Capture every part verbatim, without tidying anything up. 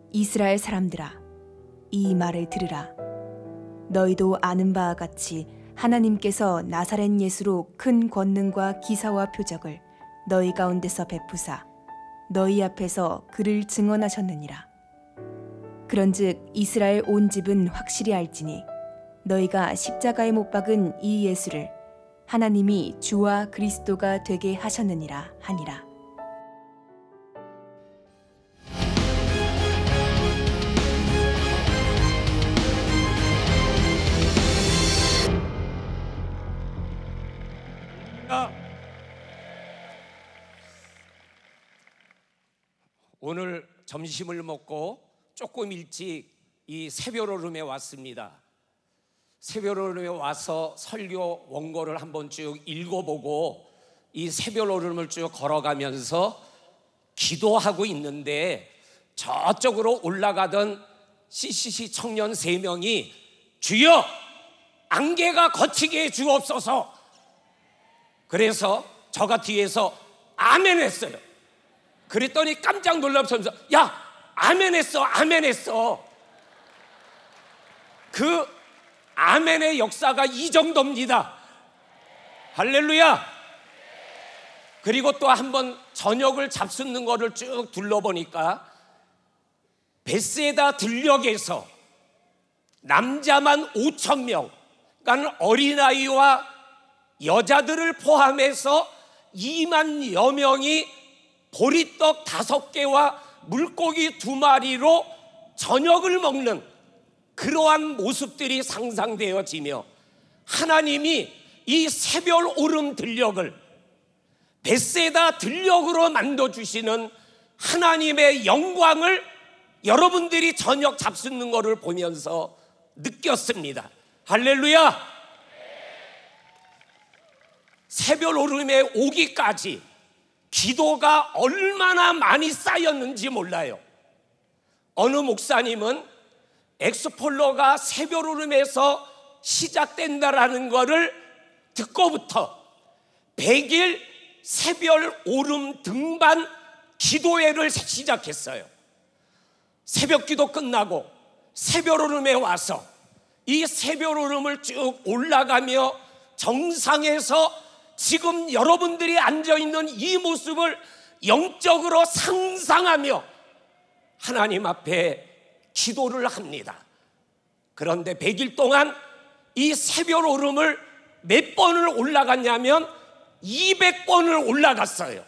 이스라엘 사람들아, 이 말을 들으라. 너희도 아는 바와 같이 하나님께서 나사렛 예수로 큰 권능과 기사와 표적을 너희 가운데서 베푸사 너희 앞에서 그를 증언하셨느니라. 그런즉 이스라엘 온 집은 확실히 알지니 너희가 십자가에 못 박은 이 예수를 하나님이 주와 그리스도가 되게 하셨느니라 하니라. 오늘 점심을 먹고 조금 일찍 이 새별오름에 왔습니다. 새별오름에 와서 설교 원고를 한번 쭉 읽어보고 이 새별오름을 쭉 걸어가면서 기도하고 있는데 저쪽으로 올라가던 씨씨씨 청년 세 명이 주여 안개가 거치게 해 주옵소서. 그래서 저가 뒤에서 아멘 했어요. 그랬더니 깜짝 놀라면서 야 아멘 했어 아멘 했어. 그 아멘의 역사가 이 정도입니다. 할렐루야. 그리고 또 한번 저녁을 잡수는 거를 쭉 둘러보니까 베세다 들녘에서 남자만 오천 명, 그러니까 어린아이와 여자들을 포함해서 이만여 명이 보리떡 다섯 개와 물고기 두 마리로 저녁을 먹는 그러한 모습들이 상상되어지며 하나님이 이 새별 오름 들녘을 베세다 들녘으로 만들어주시는 하나님의 영광을 여러분들이 저녁 잡수는 것을 보면서 느꼈습니다. 할렐루야. 새별 오름에 오기까지 기도가 얼마나 많이 쌓였는지 몰라요. 어느 목사님은 엑스폴로가 새별 오름에서 시작된다라는 것을 듣고부터 백 일 새별 오름 등반 기도회를 시작했어요. 새벽 기도 끝나고 새별 오름에 와서 이 새별 오름을 쭉 올라가며 정상에서 지금 여러분들이 앉아있는 이 모습을 영적으로 상상하며 하나님 앞에 기도를 합니다. 그런데 백 일 동안 이 새별 오름을 몇 번을 올라갔냐면 이백 번을 올라갔어요.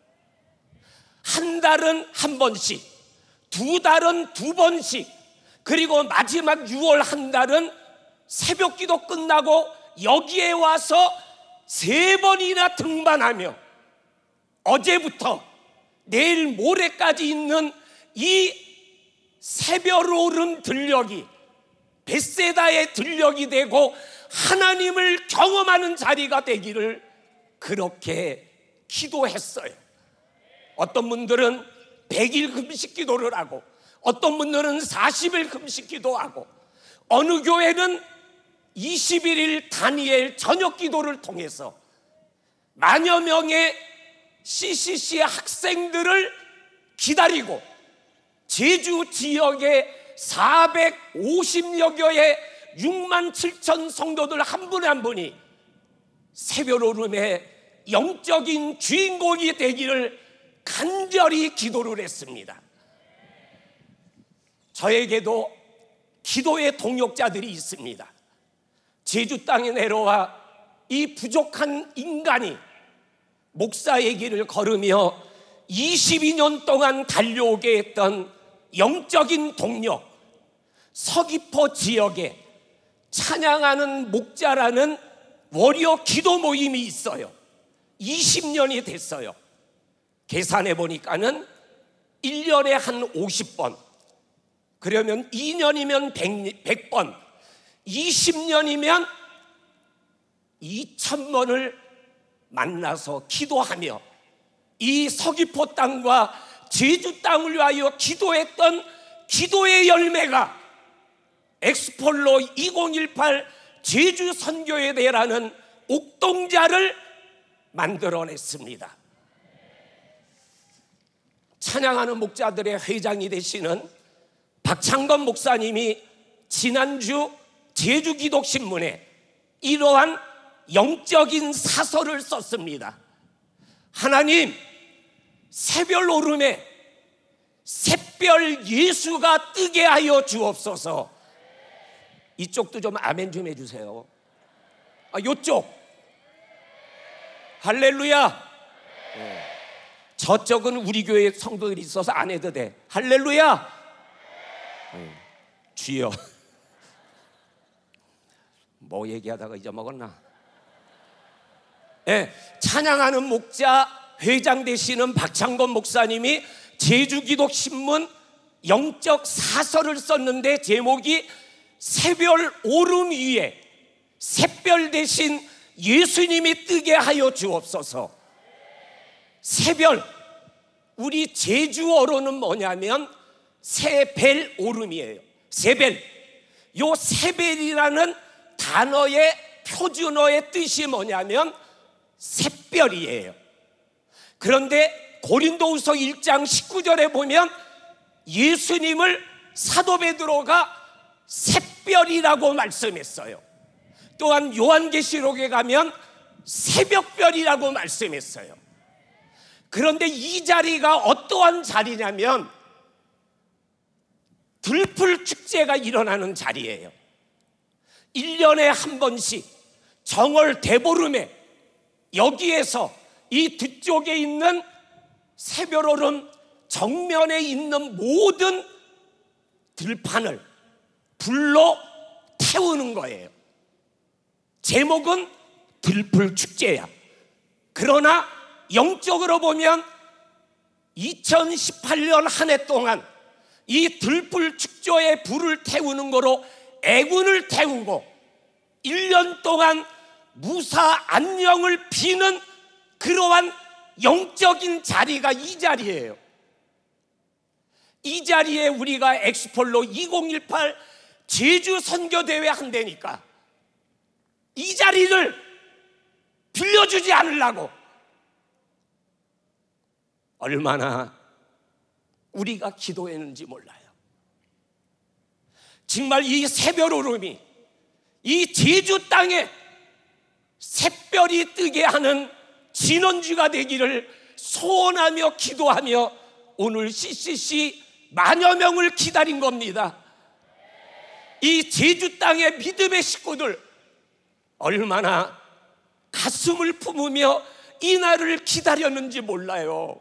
한 달은 한 번씩, 두 달은 두 번씩, 그리고 마지막 유월 한 달은 새벽 기도 끝나고 여기에 와서 세 번이나 등반하며 어제부터 내일 모레까지 있는 이 새별 오름 들녘이 베세다의 들녘이 되고 하나님을 경험하는 자리가 되기를 그렇게 기도했어요. 어떤 분들은 백 일 금식 기도를 하고 어떤 분들은 사십 일 금식 기도하고 어느 교회는 이십일 일 다니엘 저녁 기도를 통해서 만여 명의 씨씨씨 학생들을 기다리고 제주 지역에 사백오십여 교회 육만 칠천 성도들 한 분에 한 분이 새별 오름의 영적인 주인공이 되기를 간절히 기도를 했습니다. 저에게도 기도의 동역자들이 있습니다. 제주 땅에 내려와 이 부족한 인간이 목사의 길을 걸으며 이십이 년 동안 달려오게 했던 영적인 동력, 서귀포 지역에 찬양하는 목자라는 월요 기도 모임이 있어요. 이십 년이 됐어요. 계산해 보니까는 일 년에 한 오십 번, 그러면 이 년이면 백 번, 이십 년이면 이천 번을 만나서 기도하며 이 서귀포 땅과 제주 땅을 위하여 기도했던 기도의 열매가 엑스폴로 이천십팔 제주 선교회대라는 옥동자를 만들어냈습니다. 찬양하는 목자들의 회장이 되시는 박창건 목사님이 지난주 제주기독신문에 이러한 영적인 사설을 썼습니다. 하나님, 새별 오름에 샛별 예수가 뜨게 하여 주옵소서. 이쪽도 좀 아멘 좀 해주세요. 아, 요쪽 할렐루야. 네. 저쪽은 우리 교회 성도들이 있어서 안 해도 돼. 할렐루야. 네. 주여. 뭐 얘기하다가 잊어먹었나? 네. 찬양하는 목자 회장 되시는 박창건 목사님이 제주기독신문 영적 사설을 썼는데 제목이 새별 오름 위에 샛별 대신 예수님이 뜨게 하여 주옵소서. 새별, 우리 제주어로는 뭐냐면 새별 오름이에요. 새별. 요 새별이라는 단어의 표준어의 뜻이 뭐냐면 샛별이에요. 그런데 고린도후서 일 장 십구 절에 보면 예수님을 사도 베드로가 샛별이라고 말씀했어요. 또한 요한계시록에 가면 새벽별이라고 말씀했어요. 그런데 이 자리가 어떠한 자리냐면 들풀 축제가 일어나는 자리예요. 일 년에 한 번씩 정월 대보름에 여기에서 이 뒤쪽에 있는 새별오름 정면에 있는 모든 들판을 불로 태우는 거예요. 제목은 들풀 축제야. 그러나 영적으로 보면 이천십팔 년 한 해 동안 이 들풀 축제에 불을 태우는 거로 애군을 태우고 일 년 동안 무사 안녕을 비는 그러한 영적인 자리가 이 자리예요. 이 자리에 우리가 엑스폴로 이천십팔 제주 선교대회 한다니까 이 자리를 빌려주지 않으려고 얼마나 우리가 기도했는지 몰라요. 정말 이 새별 오름이 이 제주 땅에 샛별이 뜨게 하는 진원주가 되기를 소원하며 기도하며 오늘 씨씨씨 만여 명을 기다린 겁니다. 이 제주 땅의 믿음의 식구들 얼마나 가슴을 품으며 이 날을 기다렸는지 몰라요.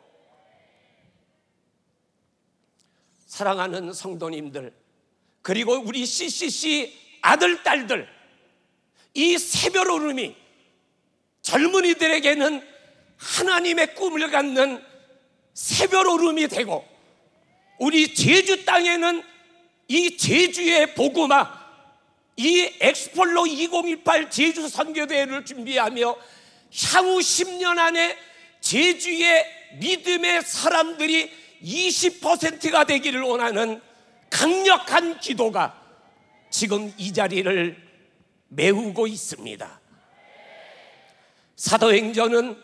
사랑하는 성도님들, 그리고 우리 씨씨씨 아들, 딸들, 이 새별 오름이 젊은이들에게는 하나님의 꿈을 갖는 새별 오름이 되고 우리 제주 땅에는 이 제주의 복음화, 이 엑스폴로 이천십팔 제주 선교대회를 준비하며 향후 십 년 안에 제주의 믿음의 사람들이 이십 퍼센트가 되기를 원하는 강력한 기도가 지금 이 자리를 메우고 있습니다. 사도행전은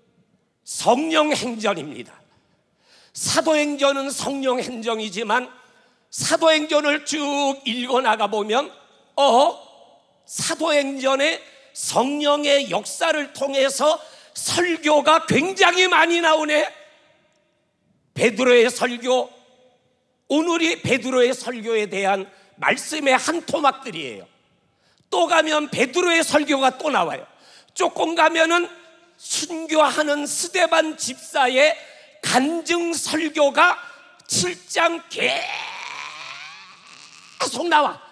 성령행전입니다. 사도행전은 성령행전이지만 사도행전을 쭉 읽어나가 보면 어? 사도행전에 성령의 역사를 통해서 설교가 굉장히 많이 나오네. 베드로의 설교, 오늘이 베드로의 설교에 대한 말씀의 한 토막들이에요. 또 가면 베드로의 설교가 또 나와요. 조금 가면은 순교하는 스데반 집사의 간증 설교가 칠 장 계속 나와.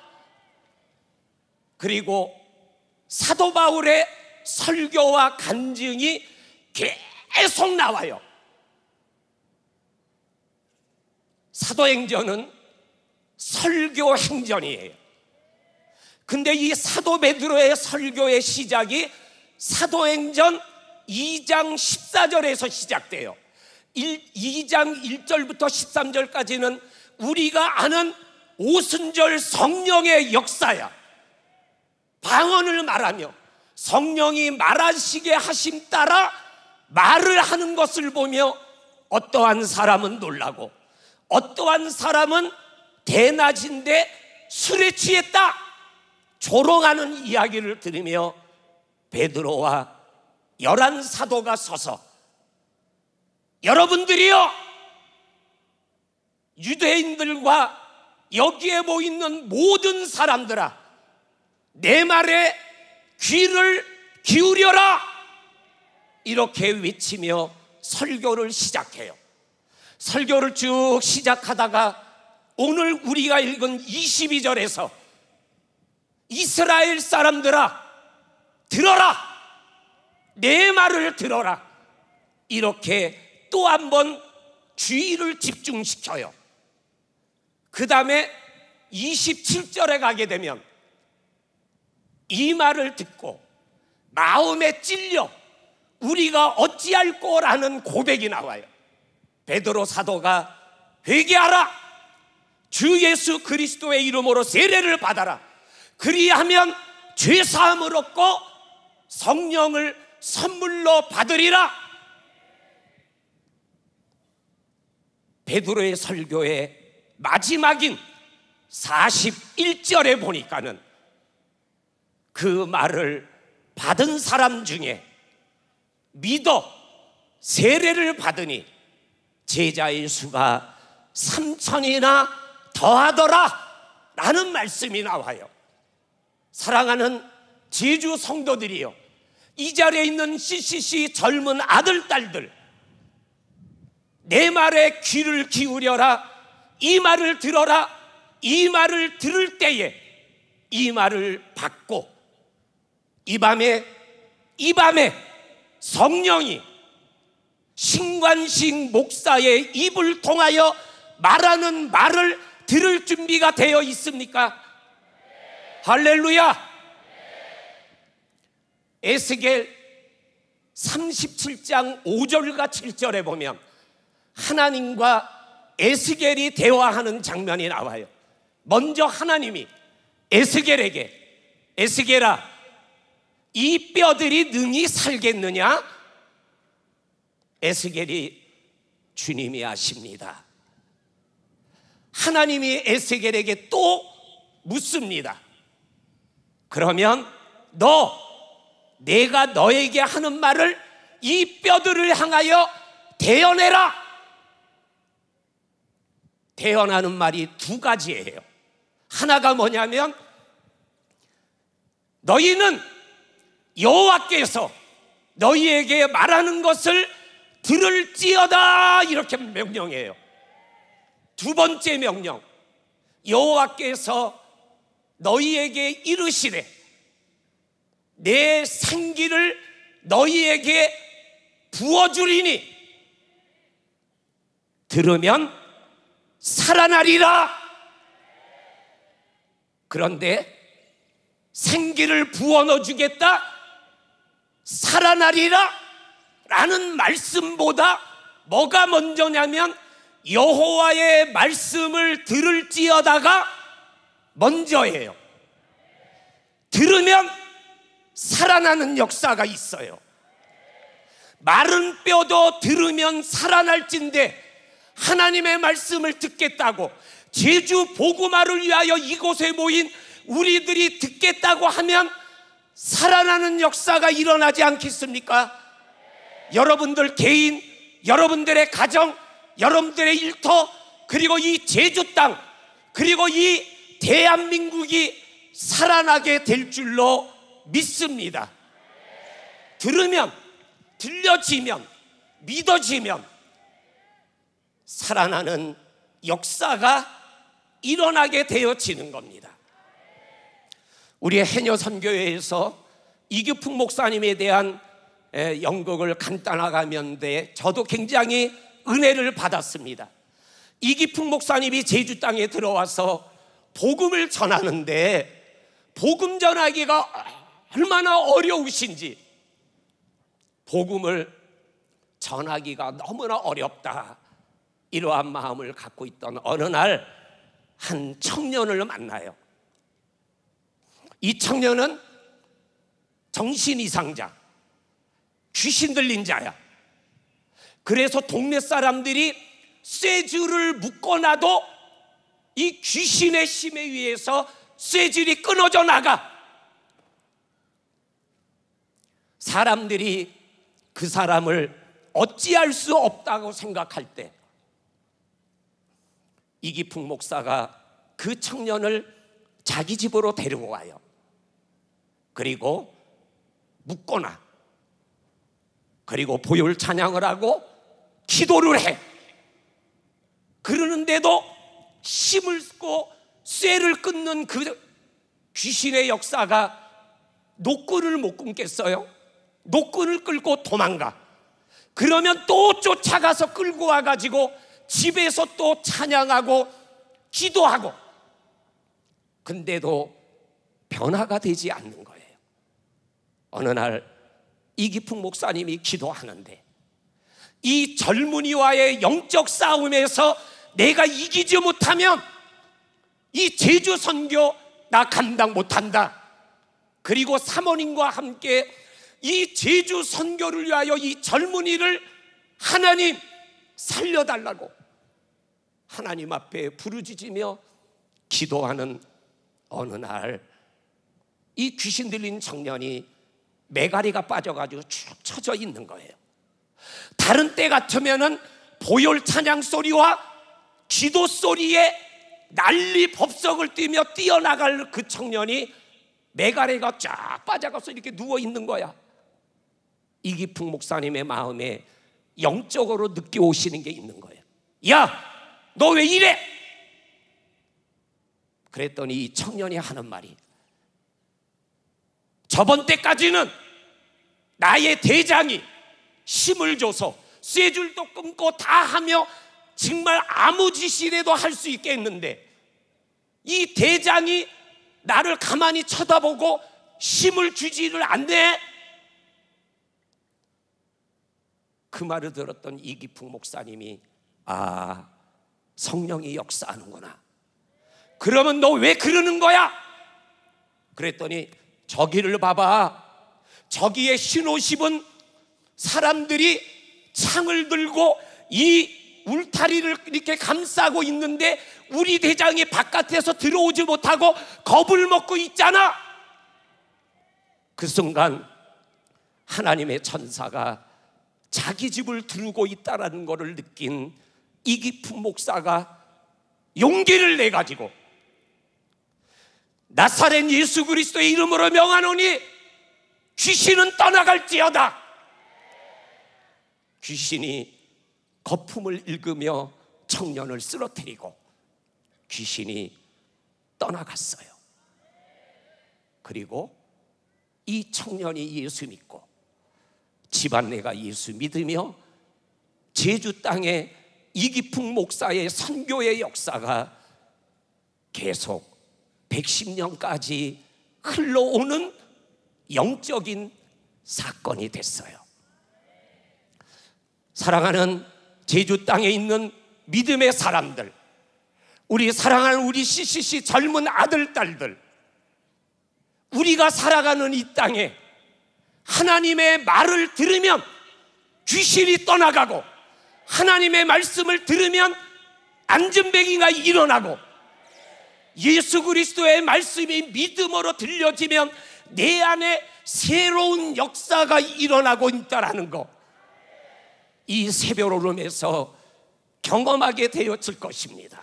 그리고 사도 바울의 설교와 간증이 계속 나와요. 사도행전은 설교 행전이에요. 근데 이 사도 베드로의 설교의 시작이 사도행전 이 장 십사 절에서 시작돼요. 이 장 일 절부터 십삼 절까지는 우리가 아는 오순절 성령의 역사야. 방언을 말하며 성령이 말하시게 하심 따라 말을 하는 것을 보며 어떠한 사람은 놀라고 어떠한 사람은 대낮인데 술에 취했다 조롱하는 이야기를 들으며 베드로와 열한 사도가 서서 여러분들이요, 유대인들과 여기에 모이는 모든 사람들아, 내 말에 귀를 기울여라, 이렇게 외치며 설교를 시작해요. 설교를 쭉 시작하다가 오늘 우리가 읽은 이십이 절에서 이스라엘 사람들아 들어라, 내 말을 들어라, 이렇게 또 한 번 주의를 집중시켜요. 그 다음에 이십칠 절에 가게 되면 이 말을 듣고 마음에 찔려 우리가 어찌할꼬라는 고백이 나와요. 베드로 사도가 회개하라, 주 예수 그리스도의 이름으로 세례를 받아라, 그리하면 죄사함을 얻고 성령을 선물로 받으리라. 베드로의 설교의 마지막인 사십일 절에 보니까는 그 말을 받은 사람 중에 믿어 세례를 받으니 제자의 수가 삼천이나 더하더라 라는 말씀이 나와요. 사랑하는 제주 성도들이요, 이 자리에 있는 씨씨씨 젊은 아들 딸들, 내 말에 귀를 기울여라, 이 말을 들어라. 이 말을 들을 때에 이 말을 받고 이 밤에 이 밤에 성령이 신관식 목사의 입을 통하여 말하는 말을 들을 준비가 되어 있습니까? 할렐루야. 에스겔 삼십칠 장 오 절과 칠 절에 보면 하나님과 에스겔이 대화하는 장면이 나와요. 먼저 하나님이 에스겔에게, 에스겔아, 이 뼈들이 능히 살겠느냐? 에스겔이 주님이 아십니다. 하나님이 에스겔에게 또 묻습니다. 그러면 너, 내가 너에게 하는 말을 이 뼈들을 향하여 대언해라. 대언하는 말이 두 가지예요. 하나가 뭐냐면 너희는 여호와께서 너희에게 말하는 것을 들을지어다, 이렇게 명령해요. 두 번째 명령, 여호와께서 너희에게 이르시되 내 생기를 너희에게 부어주리니 들으면 살아나리라. 그런데 생기를 부어 넣어주겠다, 살아나리라 라는 말씀보다 뭐가 먼저냐면 여호와의 말씀을 들을지어다가 먼저예요. 들으면 살아나는 역사가 있어요. 마른 뼈도 들으면 살아날진데 하나님의 말씀을 듣겠다고 제주 복음화를 위하여 이곳에 모인 우리들이 듣겠다고 하면 살아나는 역사가 일어나지 않겠습니까? 여러분들 개인, 여러분들의 가정, 여러분들의 일터, 그리고 이 제주 땅, 그리고 이 대한민국이 살아나게 될 줄로 믿습니다. 들으면, 들려지면, 믿어지면 살아나는 역사가 일어나게 되어지는 겁니다. 우리 해녀 선교회에서 이규풍 목사님에 대한 연극을 간단하가면데 저도 굉장히 은혜를 받았습니다. 이규풍 목사님이 제주 땅에 들어와서 복음을 전하는데 복음 전하기가 얼마나 어려우신지, 복음을 전하기가 너무나 어렵다, 이러한 마음을 갖고 있던 어느 날 한 청년을 만나요. 이 청년은 정신이상자, 귀신 들린 자야. 그래서 동네 사람들이 쇠줄을 묶어놔도 이 귀신의 힘에 의해서 쇠줄이 끊어져 나가. 사람들이 그 사람을 어찌할 수 없다고 생각할 때 이기풍 목사가 그 청년을 자기 집으로 데리고 가요. 그리고 묶거나, 그리고 보혈 찬양을 하고 기도를 해. 그러는데도 힘을 쓰고 쇠를 끊는 그 귀신의 역사가 노끈을 못 끊겠어요? 노끈을 끌고 도망가. 그러면 또 쫓아가서 끌고 와가지고 집에서 또 찬양하고 기도하고. 근데도 변화가 되지 않는 거예요. 어느 날 이기풍 목사님이 기도하는데 이 젊은이와의 영적 싸움에서 내가 이기지 못하면 이 제주 선교 나 감당 못한다. 그리고 사모님과 함께 이 제주 선교를 위하여 이 젊은이를 하나님 살려달라고 하나님 앞에 부르짖으며 기도하는 어느 날 이 귀신 들린 청년이 매가리가 빠져가지고 축 처져 있는 거예요. 다른 때 같으면은 보혈 찬양 소리와 기도 소리에 난리 법석을 뛰며 뛰어나갈 그 청년이 매가리가 쫙 빠져가서 이렇게 누워 있는 거야. 이기풍 목사님의 마음에 영적으로 느껴 오시는 게 있는 거예요. 야, 너 왜 이래? 그랬더니 이 청년이 하는 말이, 저번 때까지는 나의 대장이 힘을 줘서 쇠줄도 끊고 다 하며 정말 아무 짓이라도 할 수 있게 했는데 이 대장이 나를 가만히 쳐다보고 힘을 주지를 않네. 그 말을 들었던 이기풍 목사님이, 아, 성령이 역사하는구나. 그러면 너 왜 그러는 거야? 그랬더니 저기를 봐봐. 저기에 흰옷 입은 사람들이 창을 들고 이 울타리를 이렇게 감싸고 있는데 우리 대장이 바깥에서 들어오지 못하고 겁을 먹고 있잖아. 그 순간 하나님의 천사가 자기 집을 두르고 있다는 것을 느낀 이기풍 목사가 용기를 내가지고 나사렛 예수 그리스도의 이름으로 명하노니 귀신은 떠나갈지어다. 귀신이 거품을 읽으며 청년을 쓰러뜨리고 귀신이 떠나갔어요. 그리고 이 청년이 예수 믿고 집안내가 예수 믿으며 제주 땅에 이기풍 목사의 선교의 역사가 계속 백십 년까지 흘러오는 영적인 사건이 됐어요. 사랑하는 제주 땅에 있는 믿음의 사람들, 우리 사랑하는 우리 씨씨씨 젊은 아들, 딸들, 우리가 살아가는 이 땅에 하나님의 말을 들으면 귀신이 떠나가고 하나님의 말씀을 들으면 안전뱅이가 일어나고 예수 그리스도의 말씀이 믿음으로 들려지면 내 안에 새로운 역사가 일어나고 있다는 거, 이 새벽 오름에서 경험하게 되었을 것입니다.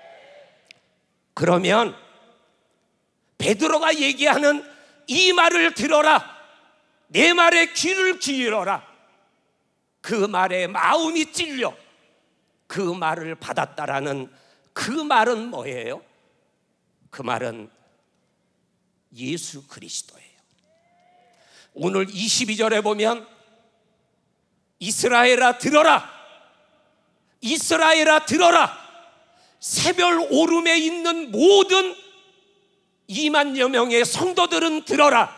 그러면 베드로가 얘기하는 이 말을 들어라, 내 말에 귀를 기울여라, 그 말에 마음이 찔려 그 말을 받았다라는 그 말은 뭐예요? 그 말은 예수 그리스도예요. 오늘 이십이 절에 보면 이스라엘아 들어라, 이스라엘아 들어라, 새별 오름에 있는 모든 이만여 명의 성도들은 들어라.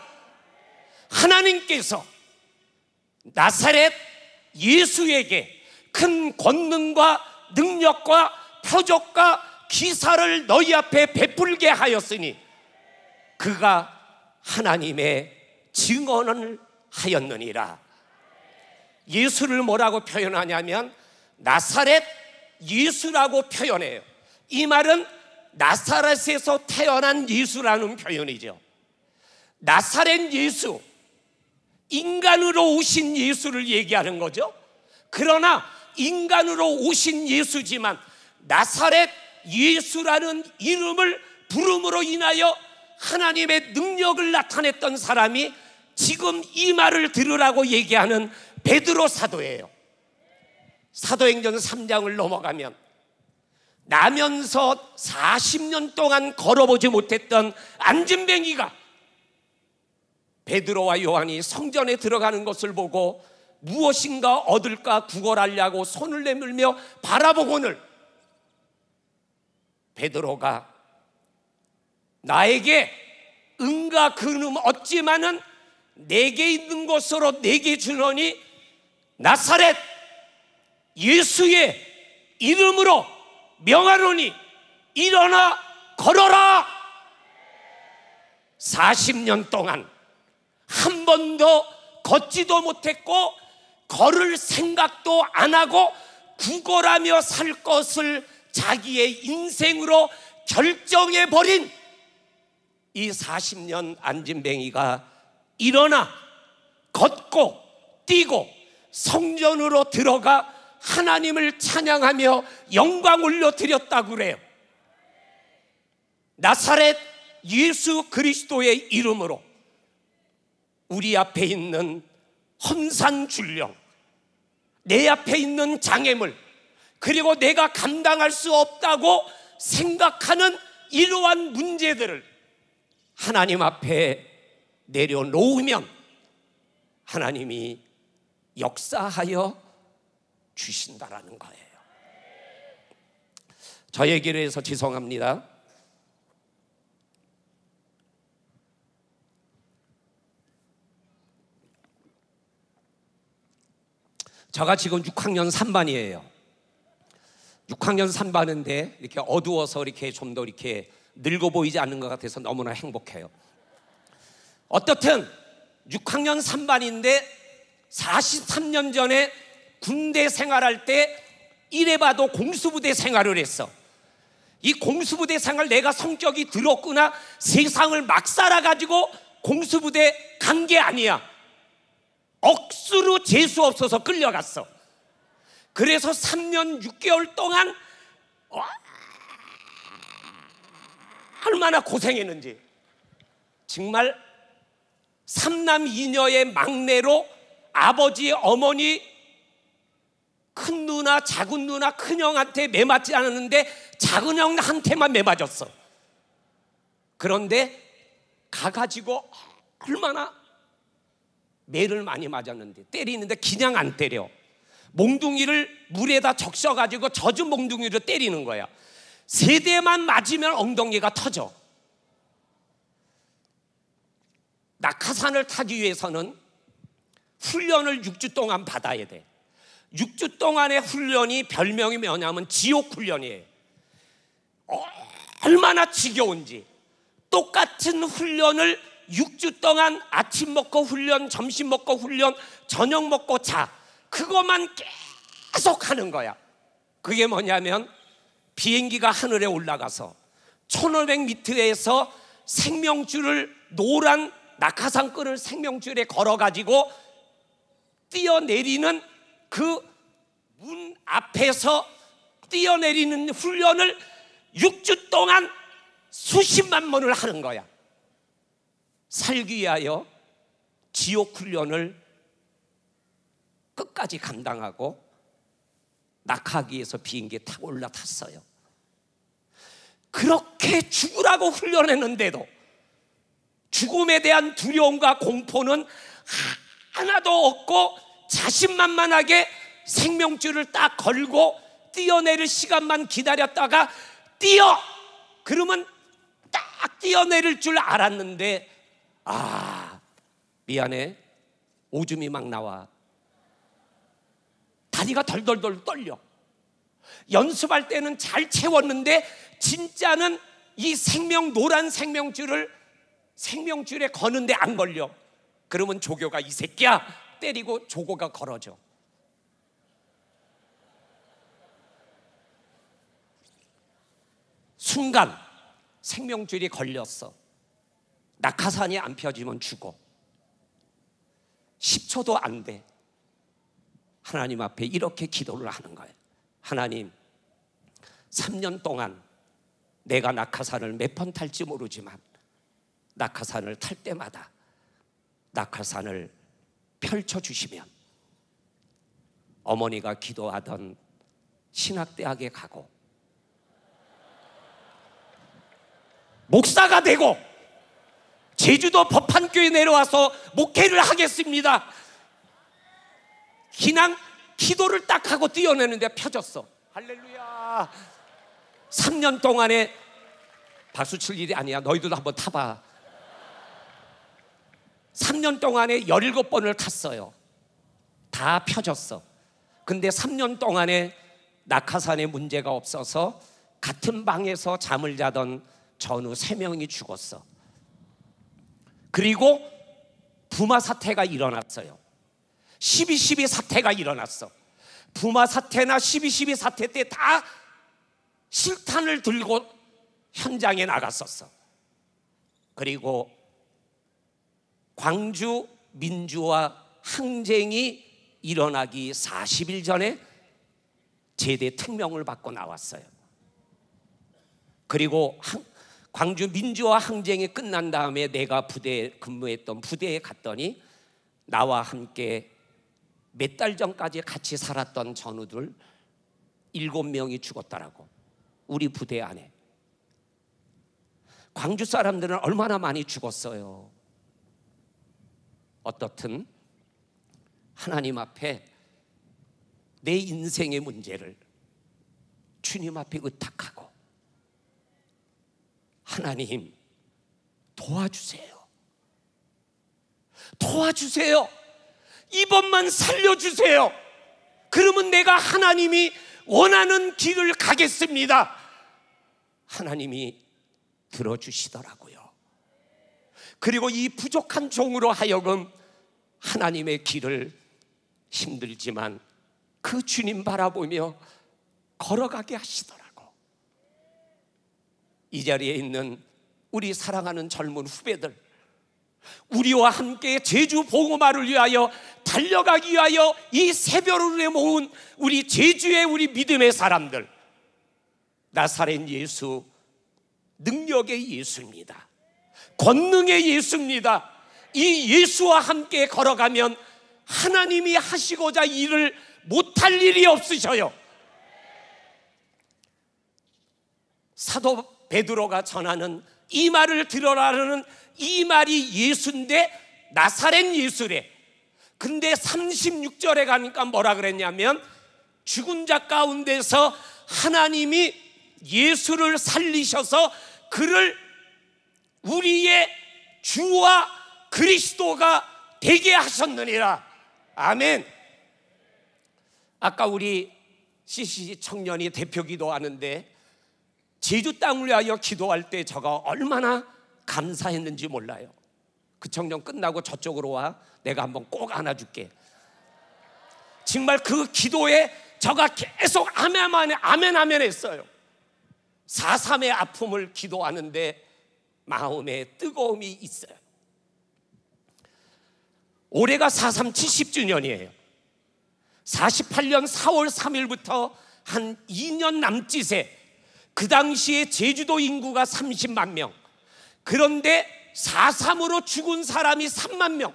하나님께서 나사렛 예수에게 큰 권능과 능력과 표적과 기사를 너희 앞에 베풀게 하였으니 그가 하나님의 증언을 하였느니라. 예수를 뭐라고 표현하냐면 나사렛 예수라고 표현해요. 이 말은 나사렛에서 태어난 예수라는 표현이죠. 나사렛 예수, 인간으로 오신 예수를 얘기하는 거죠. 그러나 인간으로 오신 예수지만 나사렛 예수라는 이름을 부름으로 인하여 하나님의 능력을 나타냈던 사람이 지금 이 말을 들으라고 얘기하는 베드로 사도예요. 사도행전 삼 장을 넘어가면 나면서 사십 년 동안 걸어보지 못했던 안진뱅이가 베드로와 요한이 성전에 들어가는 것을 보고 무엇인가 얻을까 구걸하려고 손을 내밀며 바라보고는 베드로가 나에게 은과 금은 얻지만은 내게 있는 것으로 내게 주노니 나사렛 예수의 이름으로 명하노니 일어나 걸어라. 사십 년 동안 한 번도 걷지도 못했고 걸을 생각도 안 하고 구걸하며 살 것을 자기의 인생으로 결정해버린 이 사십 년 안진뱅이가 일어나 걷고 뛰고 성전으로 들어가 하나님을 찬양하며 영광 올려드렸다고 그래요. 나사렛 예수 그리스도의 이름으로 우리 앞에 있는 험산줄령, 내 앞에 있는 장애물, 그리고 내가 감당할 수 없다고 생각하는 이러한 문제들을 하나님 앞에 내려놓으면 하나님이 역사하여 주신다라는 거예요. 저 얘기를 해서 죄송합니다. 제가 지금 육 학년 삼 반이에요. 육 학년 삼 반인데 이렇게 어두워서 이렇게 좀 더 이렇게 늙어 보이지 않는 것 같아서 너무나 행복해요. 어떻든 육 학년 삼 반인데 사십삼 년 전에 군대 생활할 때 이래봐도 공수부대 생활을 했어. 이 공수부대 생활 내가 성격이 들었구나, 세상을 막 살아가지고 공수부대 간 게 아니야. 억수로 재수 없어서 끌려갔어. 그래서 삼 년 육 개월 동안 얼마나 고생했는지. 정말 삼남 이녀의 막내로 아버지, 어머니, 큰 누나, 작은 누나, 큰형한테 매맞지 않았는데 작은 형한테만 매맞았어. 그런데 가가지고 얼마나 매를 많이 맞았는데, 때리는데 그냥 안 때려. 몽둥이를 물에다 적셔가지고 젖은 몽둥이로 때리는 거야. 세 대만 맞으면 엉덩이가 터져. 낙하산을 타기 위해서는 훈련을 육 주 동안 받아야 돼. 육 주 동안의 훈련이 별명이 뭐냐면 지옥 훈련이에요. 얼마나 지겨운지. 똑같은 훈련을 육 주 동안 아침 먹고 훈련, 점심 먹고 훈련, 저녁 먹고 자, 그것만 계속 하는 거야. 그게 뭐냐면 비행기가 하늘에 올라가서 천오백 미터에서 생명줄을, 노란 낙하산 끈을 생명줄에 걸어가지고 뛰어내리는 그 문 앞에서 뛰어내리는 훈련을 육 주 동안 수십만 번을 하는 거야. 살기 위하여 지옥 훈련을 끝까지 감당하고 낙하기에서 비행기에 타고 올라탔어요. 그렇게 죽으라고 훈련했는데도 죽음에 대한 두려움과 공포는 하나도 없고 자신만만하게 생명줄을 딱 걸고 뛰어내릴 시간만 기다렸다가 뛰어! 그러면 딱 뛰어내릴 줄 알았는데, 아, 미안해, 오줌이 막 나와. 다리가 덜덜덜 떨려. 연습할 때는 잘 채웠는데 진짜는 이 생명, 노란 생명줄을 생명줄에 거는데 안 걸려. 그러면 조교가 이 새끼야 때리고 조교가 걸어줘. 순간 생명줄이 걸렸어. 낙하산이 안 펴지면 죽어. 십 초도 안 돼. 하나님 앞에 이렇게 기도를 하는 거예요. 하나님, 삼 년 동안 내가 낙하산을 몇 번 탈지 모르지만 낙하산을 탈 때마다 낙하산을 펼쳐주시면 어머니가 기도하던 신학대학에 가고 목사가 되고 제주도 법한교회 내려와서 목회를 하겠습니다. 그냥 기도를 딱 하고 뛰어내는데 펴졌어. 할렐루야. 삼 년 동안에 박수 칠 일이 아니야. 너희들도 한번 타봐. 삼 년 동안에 열일곱 번을 탔어요. 다 펴졌어. 근데 삼 년 동안에 낙하산에 문제가 없어서 같은 방에서 잠을 자던 전우 세 명이 죽었어. 그리고 부마 사태가 일어났어요. 십이 십이 사태가 일어났어. 부마 사태나 십이 십이 사태 때 다 실탄을 들고 현장에 나갔었어. 그리고 광주 민주화 항쟁이 일어나기 사십 일 전에 제대 특명을 받고 나왔어요. 그리고 항, 광주 민주화 항쟁이 끝난 다음에 내가 부대에 근무했던 부대에 갔더니 나와 함께 몇 달 전까지 같이 살았던 전우들 일곱 명이 죽었더라고. 우리 부대 안에. 광주 사람들은 얼마나 많이 죽었어요. 어떻든 하나님 앞에 내 인생의 문제를 주님 앞에 의탁하고 하나님 도와주세요. 도와주세요. 이번만 살려주세요. 그러면 내가 하나님이 원하는 길을 가겠습니다. 하나님이 들어주시더라고요. 그리고 이 부족한 종으로 하여금 하나님의 길을 힘들지만 그 주님 바라보며 걸어가게 하시더라고. 이 자리에 있는 우리 사랑하는 젊은 후배들, 우리와 함께 제주 복음화를 위하여 달려가기 위하여 이 새벽을 모은 우리 제주의 우리 믿음의 사람들, 나사렛 예수 능력의 예수입니다. 권능의 예수입니다. 이 예수와 함께 걸어가면 하나님이 하시고자 일을 못할 일이 없으셔요. 사도 베드로가 전하는 이 말을 들어라는 이 말이 예수인데 나사렛 예수래. 근데 삼십육 절에 가니까 뭐라 그랬냐면 죽은 자 가운데서 하나님이 예수를 살리셔서 그를 우리의 주와 그리스도가 되게 하셨느니라. 아멘. 아까 우리 씨씨씨 청년이 대표 기도하는데 제주 땅을 위하여 기도할 때 저가 얼마나 감사했는지 몰라요. 그 청년 끝나고 저쪽으로 와. 내가 한번 꼭 안아줄게. 정말 그 기도에 저가 계속 아멘 아멘 아멘 아멘 했어요. 사삼의 아픔을 기도하는데 마음에 뜨거움이 있어요. 올해가 사삼 칠십 주년이에요. 사십팔 년 사월 삼일부터 한 이 년 남짓에 그 당시에 제주도 인구가 삼십만 명, 그런데 사삼으로 죽은 사람이 삼만 명.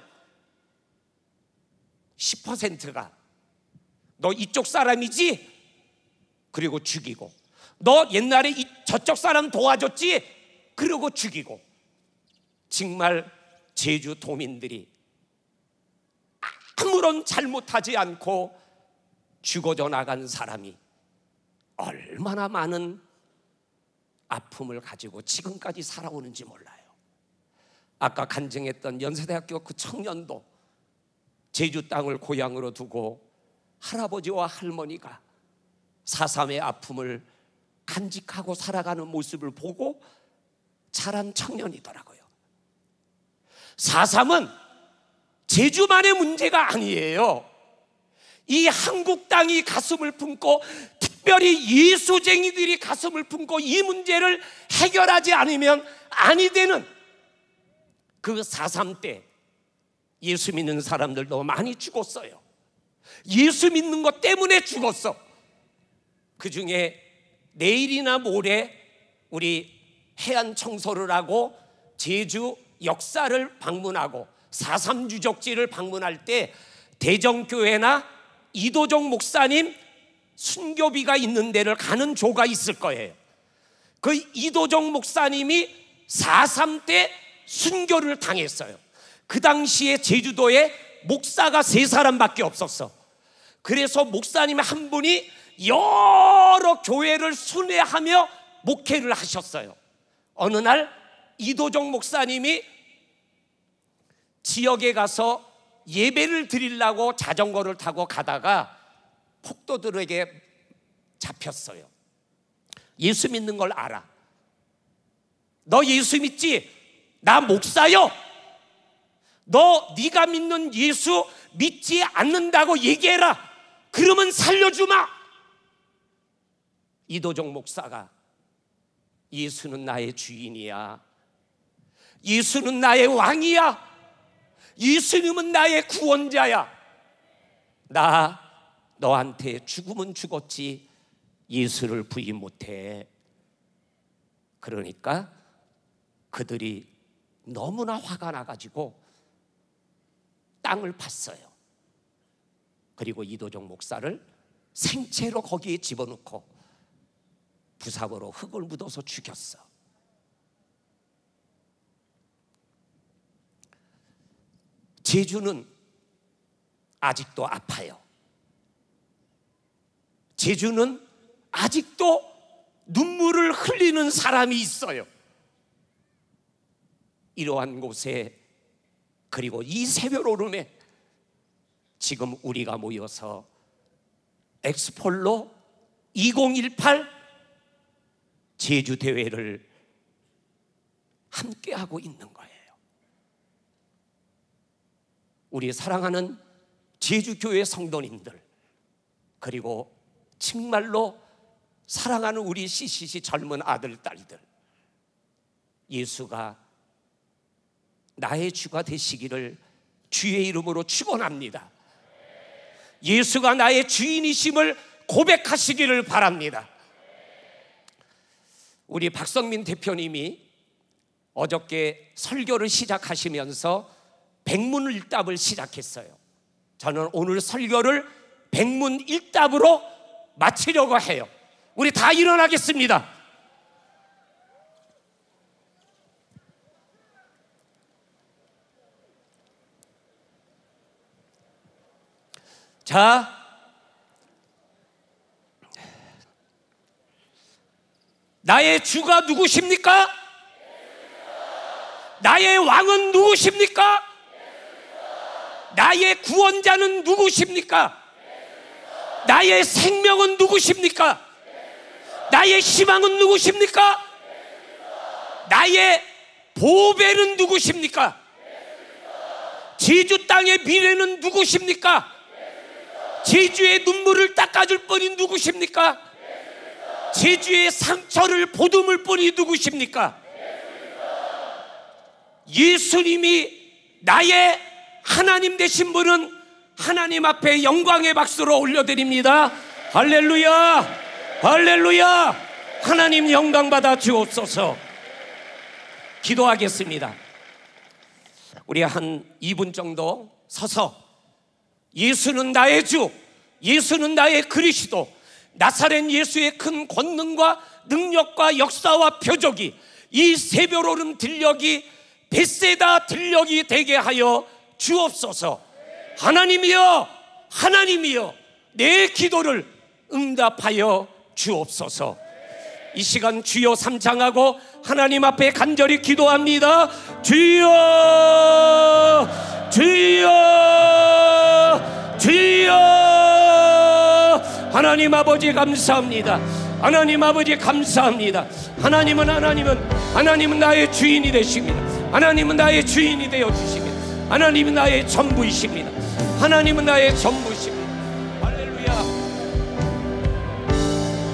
십 퍼센트가 너 이쪽 사람이지? 그리고 죽이고, 너 옛날에 이, 저쪽 사람 도와줬지? 그러고 죽이고. 정말 제주 도민들이 아무런 잘못하지 않고 죽어져 나간 사람이 얼마나 많은 아픔을 가지고 지금까지 살아오는지 몰라요. 아까 간증했던 연세대학교 그 청년도 제주 땅을 고향으로 두고 할아버지와 할머니가 사삼의 아픔을 간직하고 살아가는 모습을 보고 자란 청년이더라고요. 사삼은 제주만의 문제가 아니에요. 이 한국 땅이 가슴을 품고 특별히 예수쟁이들이 가슴을 품고 이 문제를 해결하지 않으면 아니 되는 그 사삼 때 예수 믿는 사람들도 많이 죽었어요. 예수 믿는 것 때문에 죽었어. 그 중에 내일이나 모레 우리 해안 청소를 하고 제주 역사를 방문하고 사삼 유적지를 방문할 때 대정교회나 이도종 목사님 순교비가 있는 데를 가는 조가 있을 거예요. 그 이도종 목사님이 사삼 때 순교를 당했어요. 그 당시에 제주도에 목사가 세 사람밖에 없었어. 그래서 목사님 한 분이 여러 교회를 순회하며 목회를 하셨어요. 어느 날 이도종 목사님이 지역에 가서 예배를 드리려고 자전거를 타고 가다가 폭도들에게 잡혔어요. 예수 믿는 걸 알아. 너 예수 믿지? 나 목사요. 너 네가 믿는 예수 믿지 않는다고 얘기해라. 그러면 살려주마. 이도종 목사가 예수는 나의 주인이야. 예수는 나의 왕이야. 예수님은 나의 구원자야. 나 너한테 죽으면 죽었지 예수를 부인 못해. 그러니까 그들이 너무나 화가 나가지고 땅을 팠어요. 그리고 이도종 목사를 생채로 거기에 집어넣고 부삽으로 흙을 묻어서 죽였어. 제주는 아직도 아파요. 제주는 아직도 눈물을 흘리는 사람이 있어요. 이러한 곳에, 그리고 이 새벽 오름에 지금 우리가 모여서 엑스폴로 이천십팔 제주 대회를 함께 하고 있는 거예요. 우리 사랑하는 제주교회 성도님들, 그리고 정말로 사랑하는 우리 씨씨씨 젊은 아들 딸들, 예수가 나의 주가 되시기를 주의 이름으로 축원합니다. 예수가 나의 주인이심을 고백하시기를 바랍니다. 우리 박성민 대표님이 어저께 설교를 시작하시면서 백문일답을 시작했어요. 저는 오늘 설교를 백문일답으로 마치려고 해요. 우리 다 일어나겠습니다. 자, 나의 주가 누구십니까? 나의 왕은 누구십니까? 나의 구원자는 누구십니까? 나의 생명은 누구십니까? 나의 희망은 누구십니까? 나의 보배는 누구십니까? 제주 땅의 미래는 누구십니까? 제주의 눈물을 닦아줄 분이 누구십니까? 제주의 상처를 보듬을 분이 누구십니까? 예수님이 나의 하나님 되신 분은 하나님 앞에 영광의 박수로 올려드립니다. 할렐루야, 할렐루야. 하나님 영광 받아 주옵소서. 기도하겠습니다. 우리 한 이 분 정도 서서 예수는 나의 주, 예수는 나의 그리스도, 나사렛 예수의 큰 권능과 능력과 역사와 표적이 이 새벽오름 들녘이 벳세다 들녘이 되게 하여 주옵소서. 하나님이여, 하나님이여, 내 기도를 응답하여 주옵소서. 이 시간 주여 삼창하고 하나님 앞에 간절히 기도합니다. 주여, 주여, 주여. 하나님 아버지 감사합니다. 하나님 아버지 감사합니다. 하나님은 하나님은 하나님은 나의 주인이 되십니다. 하나님은 나의 주인이 되어 주십니다. 하나님은 나의 전부이십니다. 하나님은 나의 전부이십니다. 할렐루야.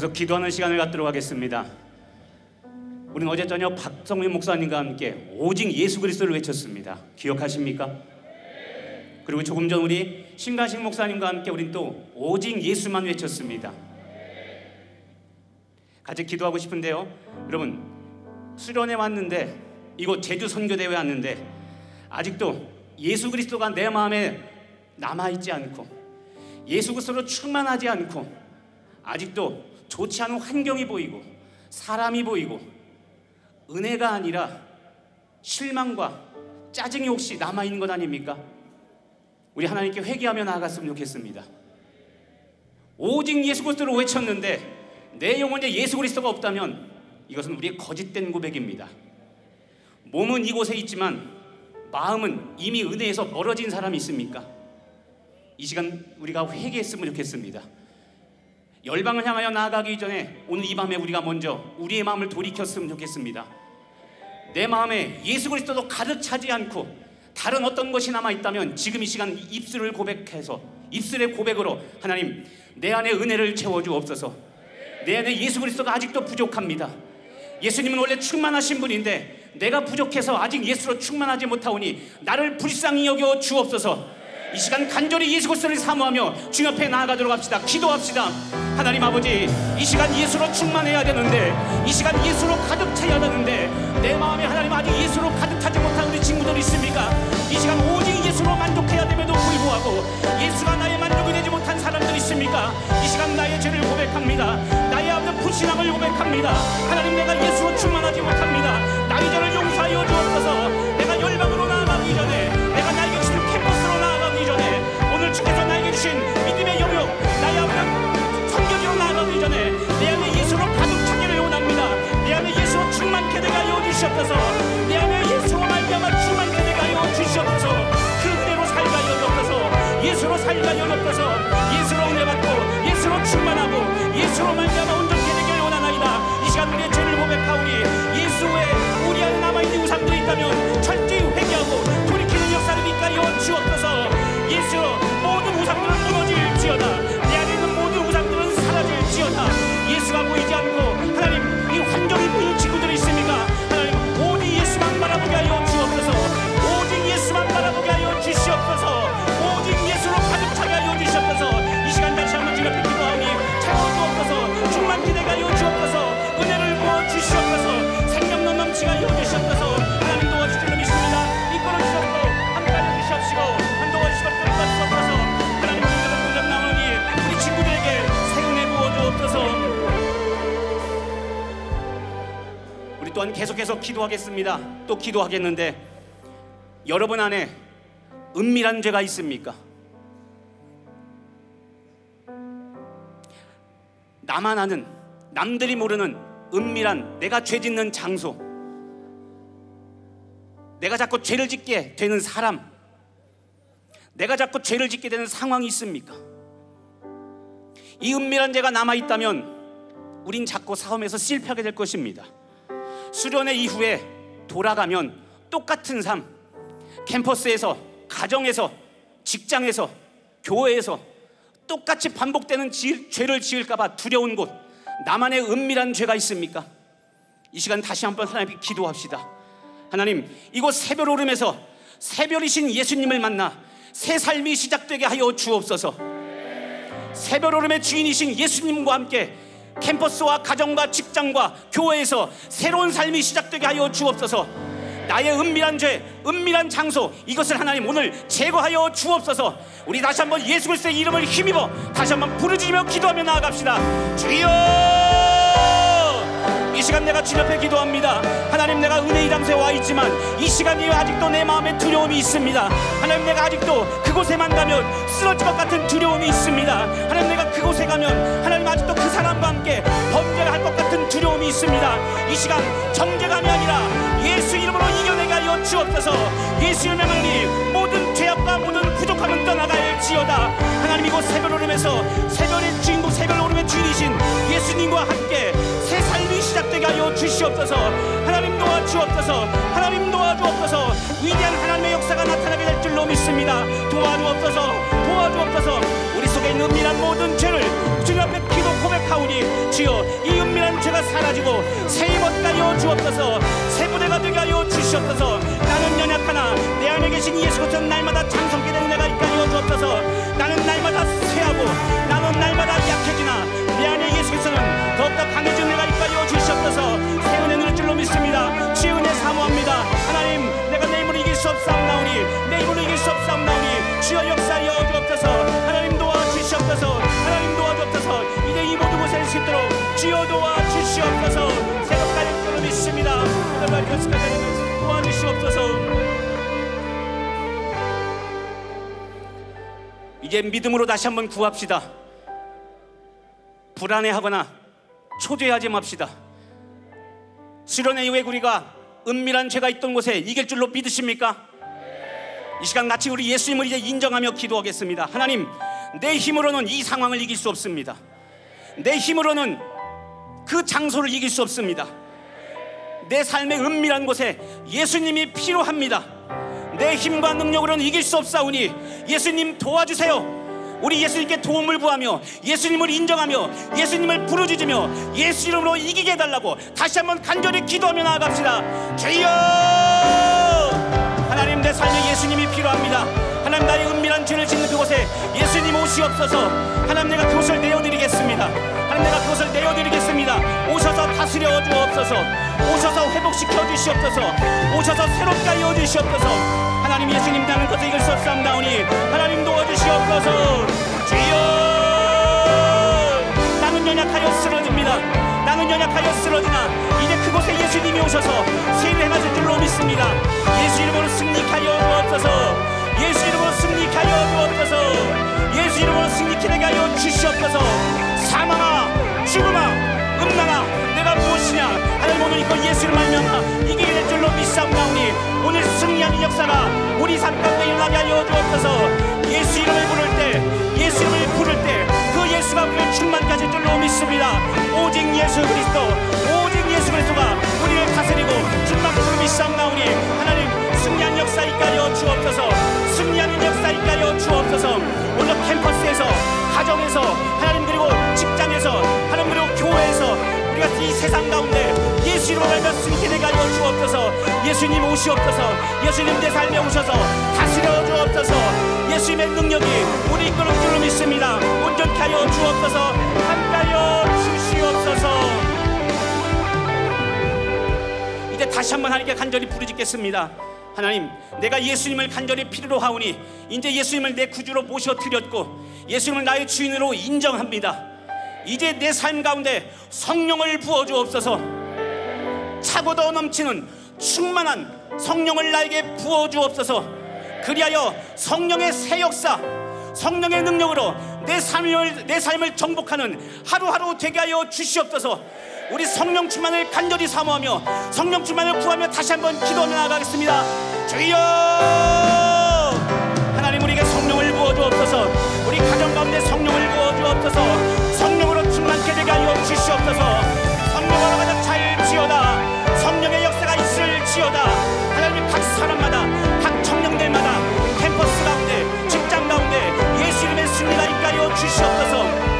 계속 기도하는 시간을 갖도록 하겠습니다. 우리는 어제 저녁 박성민 목사님과 함께 오직 예수 그리스도를 외쳤습니다. 기억하십니까? 그리고 조금 전 우리 신가식 목사님과 함께 우린 또 오직 예수만 외쳤습니다. 같이 기도하고 싶은데요, 여러분, 수련회 왔는데, 이곳 제주 선교대회 왔는데 아직도 예수 그리스도가 내 마음에 남아있지 않고 예수 그리스도로 충만하지 않고 아직도 좋지 않은 환경이 보이고 사람이 보이고 은혜가 아니라 실망과 짜증이 혹시 남아있는 것 아닙니까? 우리 하나님께 회개하며 나아갔으면 좋겠습니다. 오직 예수 그리스도를 외쳤는데 내 영혼에 예수 그리스도가 없다면 이것은 우리의 거짓된 고백입니다. 몸은 이곳에 있지만 마음은 이미 은혜에서 멀어진 사람이 있습니까? 이 시간 우리가 회개했으면 좋겠습니다. 열방을 향하여 나아가기 전에 오늘 이 밤에 우리가 먼저 우리의 마음을 돌이켰으면 좋겠습니다. 내 마음에 예수 그리스도도 가득 차지 않고 다른 어떤 것이 남아있다면 지금 이 시간 입술을 고백해서 입술의 고백으로 하나님, 내 안에 은혜를 채워주옵소서. 내 안에 예수 그리스도가 아직도 부족합니다. 예수님은 원래 충만하신 분인데 내가 부족해서 아직 예수로 충만하지 못하오니 나를 불쌍히 여겨 주옵소서. 이 시간 간절히 예수 그리스도를 사모하며 주 옆에 나아가도록 합시다. 기도합시다. 하나님 아버지, 이 시간 예수로 충만해야 되는데, 이 시간 예수로 가득 차야 되는데 내 마음에 하나님 아직 예수로 가득 차지 못한 우리 친구들 있습니까? 이 시간 오직 예수로 만족해야 됨에도 불구하고 예수가 나의 만족이 되지 못한 사람들 있습니까? 이 시간 나의 죄를 고백합니다. 나의 아버지 불신앙을 고백합니다. 하나님, 내가 예수로 충만하지 못합니다. 나의 죄를 용서하여 주옵소서. 내가 열방으로 나아가기 전에, 내가 나에게 주신 캠퍼스로 나아가기 전에, 오늘 주께서 나에게 주신 믿음의 영역, 나의 아버지 선교지로 나아가기 전에 내 안에 예수로 가득 차기를 원합니다. 내 안에 예수로 충만케 되게 하여 주시옵소서. 내 안에 예수로 말미암아 충만케 되게 하여 주시옵소서. 그 은혜로 살게 하여 주옵소서. 예수로 살게 하여 주옵소서. 예수로 은혜 받고 예수로 충만하고 예수로 말미암아 온전케 되기를 원하나이다. 이 시간 우리의 죄를 고백하오니 예수 외에 우리 안에 남아있는 우상들이 있다면 철저히 회개하고 돌이키는 역사를 이끌어 주옵소서. 예수, 모든 우상들은 무너질지어다. 내 안에 있는 모든 우상들은 사라질지어다. 예수가 보이지 않고 하나님, 이 환경이 보이는 친구들이 있습니까? 하나님, 오직 예수만 바라보게 하여 주옵소서. 오직 예수만 바라보게 하여 주시옵소서. 오직 예수로 가득 차게 하여 주시옵소서. 이 시간 다시 한번 주님 앞에 기도하오니 채워주옵소서. 충만케 되게 하여 주옵소서. 은혜를 부어 주시옵소서. 생명력 넘치게 하여 주시옵소서. 하나님, 도와주실 놈이 있습니다. 이끌어 주시옵소서. 함께 하여 주시옵시고 한 도와주시고 끝까지 주옵소서. 하나님, 우리가 공감 나오니 우리 친구들에게 새 은혜 부어 주옵소서. 우리 또한 계속해서 기도하겠습니다. 또 기도하겠는데, 여러분 안에 은밀한 죄가 있습니까? 나만 아는, 남들이 모르는 은밀한 내가 죄 짓는 장소, 내가 자꾸 죄를 짓게 되는 사람, 내가 자꾸 죄를 짓게 되는 상황이 있습니까? 이 은밀한 죄가 남아있다면 우린 자꾸 싸움에서 실패하게 될 것입니다. 수련회 이후에 돌아가면 똑같은 삶, 캠퍼스에서, 가정에서, 직장에서, 교회에서 똑같이 반복되는 지, 죄를 지을까봐 두려운 곳, 나만의 은밀한 죄가 있습니까? 이 시간 다시 한번 하나님께 기도합시다. 하나님, 이곳 새별 오름에서 새별이신 예수님을 만나 새 삶이 시작되게 하여 주옵소서. 새별 오름의 주인이신 예수님과 함께 캠퍼스와 가정과 직장과 교회에서 새로운 삶이 시작되게 하여 주옵소서. 나의 은밀한 죄, 은밀한 장소, 이것을 하나님 오늘 제거하여 주옵소서. 우리 다시 한번 예수 그리스도의 이름을 힘입어 다시 한번 부르짖으며 기도하며 나아갑시다. 주여, 이 시간 내가 주님 앞에 기도합니다. 하나님, 내가 은혜의 장소에 와 있지만 이 시간이 아직도 내 마음에 두려움이 있습니다. 하나님, 내가 아직도 그곳에만 가면 쓰러질 것 같은 두려움이 있습니다. 하나님, 내가 그곳에 가면 하나님 아직도 그 사람과 함께 범죄를 할 것 같은 두려움이 있습니다. 이 시간 정죄감이 아니라 예수 이름으로 이겨내게 하여 주옵소서. 예수 이름의 하나님, 모든 죄악과 모든 부족함은 떠나갈지어다. 하나님, 이곳 새별 오름에서 새별의 주인공, 새별 오름의 주인이신 예수님과 함께 새 삶이 시작되게 하여 주시옵소서. 하나님 도와주옵소서. 하나님 도와주옵소서. 위대한 하나님의 역사가 나타나게 될 줄로 믿습니다. 도와주옵소서. 도와주옵소서. 우리 속에 있는 은밀한 모든 죄를 주님 앞에 기도 고백 연약하오니 주여 이 은밀한 죄가 사라지고 새 힘 얻게 하여 주옵소서. 새 부대가 되게 하여 주시옵소서. 나는 연약하나 내 안에 계신 예수 그리스도 날마다 찬송케 되는 내가 있게 하여 주옵소서. 나는 날마다 쇠하고 나는 날마다 약해지나 내 안에 예수 그리스도는 더욱더 강해진 내가 있게 하여 주시옵소서. 새 은혜 누릴 줄로 믿습니다. 주의 은혜 사모합니다. 하나님, 내가 내 힘으로 이길 수 없사옵나오니 내 힘으로 이길 수 없사옵나오니 주여 역사하여 주옵소서. 하나님 도와주시옵소서. 하나님 도와주옵소서. 이제 이 모든 곳에 수 있도록 주여 도와주시옵소서. 새벽까지 줄로 믿습니다. 도와주시옵소서. 이제 믿음으로 다시 한번 구합시다. 불안해하거나 초조해하지 맙시다. 수련회 이후에 우리가 은밀한 죄가 있던 곳에 이길 줄로 믿으십니까? 이 시간 같이 우리 예수님을 이제 인정하며 기도하겠습니다. 하나님, 내 힘으로는 이 상황을 이길 수 없습니다. 내 힘으로는 그 장소를 이길 수 없습니다. 내 삶의 은밀한 곳에 예수님이 필요합니다. 내 힘과 능력으로는 이길 수 없사오니 예수님 도와주세요. 우리 예수님께 도움을 구하며 예수님을 인정하며 예수님을 부르짖으며 예수 이름으로 이기게 해달라고 다시 한번 간절히 기도하며 나아갑시다. 주여! 하나님, 내 삶에 예수님이 필요합니다. 하나님, 나의 은밀한 죄를 짓는 그곳에 예수님 오시옵소서. 하나님, 내가 그곳을 내어드리겠습니다. 하나님, 내가 그곳을 내어드리겠습니다. 오셔서 다스려 주옵소서. 오셔서 회복시켜 주시옵소서. 오셔서 새롭게 하여 주시옵소서. 하나님, 예수님 나는 것을 이길 수 없사옵나오니 하나님 도와주시옵소서. 주여! 나는 연약하여 쓰러집니다. 나는 연약하여 쓰러지나 이제 그곳에 예수님이 오셔서 세일을 행하실 줄로 믿습니다. 예수 이름으로 승리하여 주옵소서. 예수 이름으로 승리하여 주옵소서. 예수 이름으로 승리하게 하여 주시옵소서. 사망아, 죽음아, 음란아, 내가 무엇이냐? 하나님, 오늘 이거 예수를 말미암아 이기게 될 줄로 믿사옵나오니 오늘 승리하는 역사가 우리 삶 가운데 일어나게 하여 주옵소서. 예수 이름을 부를 때, 예수 이름을 부를 때 그 예수가 우리를 충만케 하실 줄로 믿습니다. 오직 예수 그리스도, 오직 예수 그리스도가 우리를 다스리고 충만케 하실 줄로 믿사옵나오니 하나님, 승리한 역사 있게 하여 주옵소서. 승리하는 역사 있게 하여 주옵소서. 오늘 캠퍼스에서, 가정에서, 하나님, 그리고 직장에서, 하나님, 그리고 교회에서 우리가 이 세상 가운데 예수 이름으로 말미암아 승리하게 되게 하여 주옵소서. 예수님 오시옵소서. 예수님 내 삶에 오셔서 다스려 주옵소서. 예수님의 능력이 우리 이끌어 줄로 믿습니다. 온전케 하여 주옵소서. 함께하여 주시옵소서. 이제 다시 한번 하나님께 간절히 부르짖겠습니다. 하나님, 내가 예수님을 간절히 필요로 하오니 이제 예수님을 내 구주로 모셔드렸고 예수님을 나의 주인으로 인정합니다. 이제 내 삶 가운데 성령을 부어주옵소서. 차고 더 넘치는 충만한 성령을 나에게 부어주옵소서. 그리하여 성령의 새 역사, 성령의 능력으로 내 삶을, 내 삶을 정복하는 하루하루 되게 하여 주시옵소서. 우리 성령 충만을 간절히 사모하며 성령 충만을 구하며 다시 한번 기도하며 나아가겠습니다. 주여! 하나님, 우리에게 성령을 부어주옵소서. 우리 가정 가운데 성령을 부어주옵소서. 성령으로 충만케 되게 하여 주시옵소서. 성령으로 가득 차일지어다. 성령의 역사가 있을지어다. 하나님, 각 사람마다, 각 청년들마다 캠퍼스 가운데, 직장 가운데 예수 이름의 승리가 있게 하여 주시옵소서.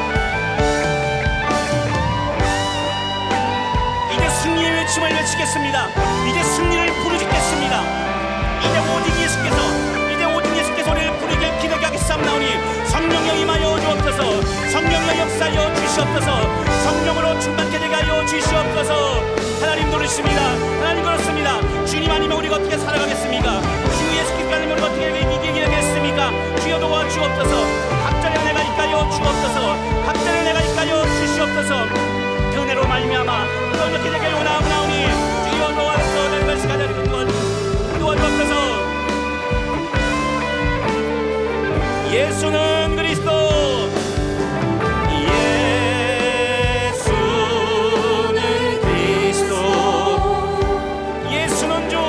이제 승리의 외침을 외치겠습니다. 이제 승리를 부르짖겠습니다. 이제 오직 예수께서, 이제 오직 예수께서 우리를 부르게 기도하게 하겠사옵나오니 성령여 임하여 주옵소서. 성령여 역사하여 주시옵소서. 성령으로 충만케 되게 하여 주시옵소서. 하나님 노릇입니다. 하나님 그렇습니다. 주님 아니면 우리가 어떻게 살아가겠습니까? 주 예수 그리스도 아니면 우리가 어떻게 이기게 되겠습니까? 주여 도와주옵소서. 각자의 내가 있가여 주옵소서. 각자의 내가 있가여 주시옵소서. 그 은혜로 말미암아 이렇게 되게 원하옵나오니 주여 도와주옵소서. 내 것이 가자리 도와주옵소서. 예수는 그리스도, 예수는 그리스도, 예수는 주,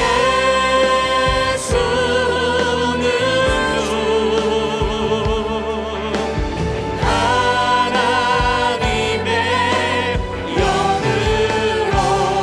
예수는 주, 하나님의 영으로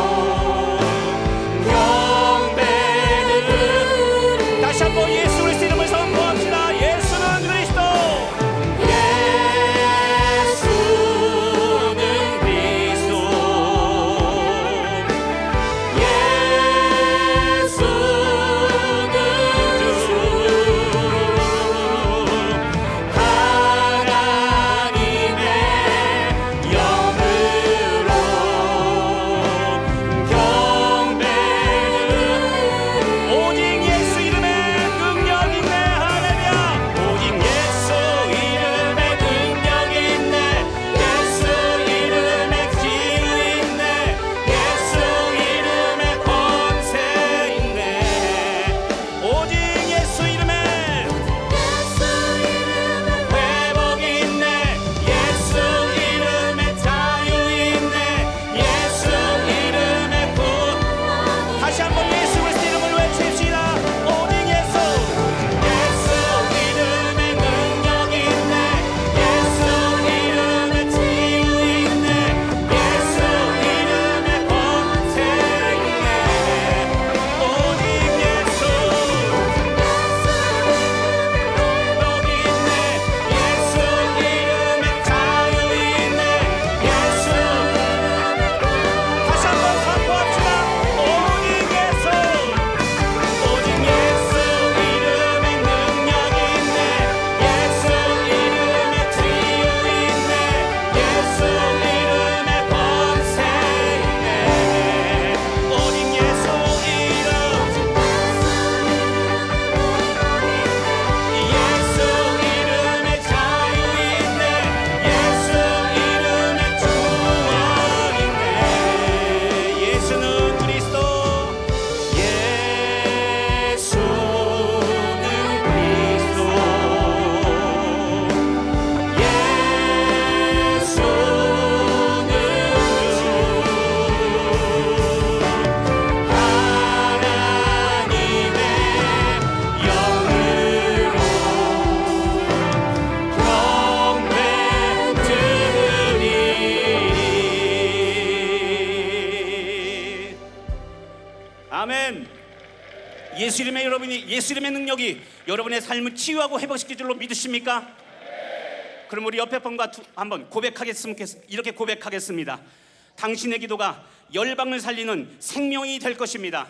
아멘. 예수 이름의 여러분이 예수 이름의 능력이 여러분의 삶을 치유하고 회복시킬 줄로 믿으십니까? 그럼 우리 옆에 분과 한번 고백하겠습니다. 이렇게 고백하겠습니다. 당신의 기도가 열방을 살리는 생명이 될 것입니다.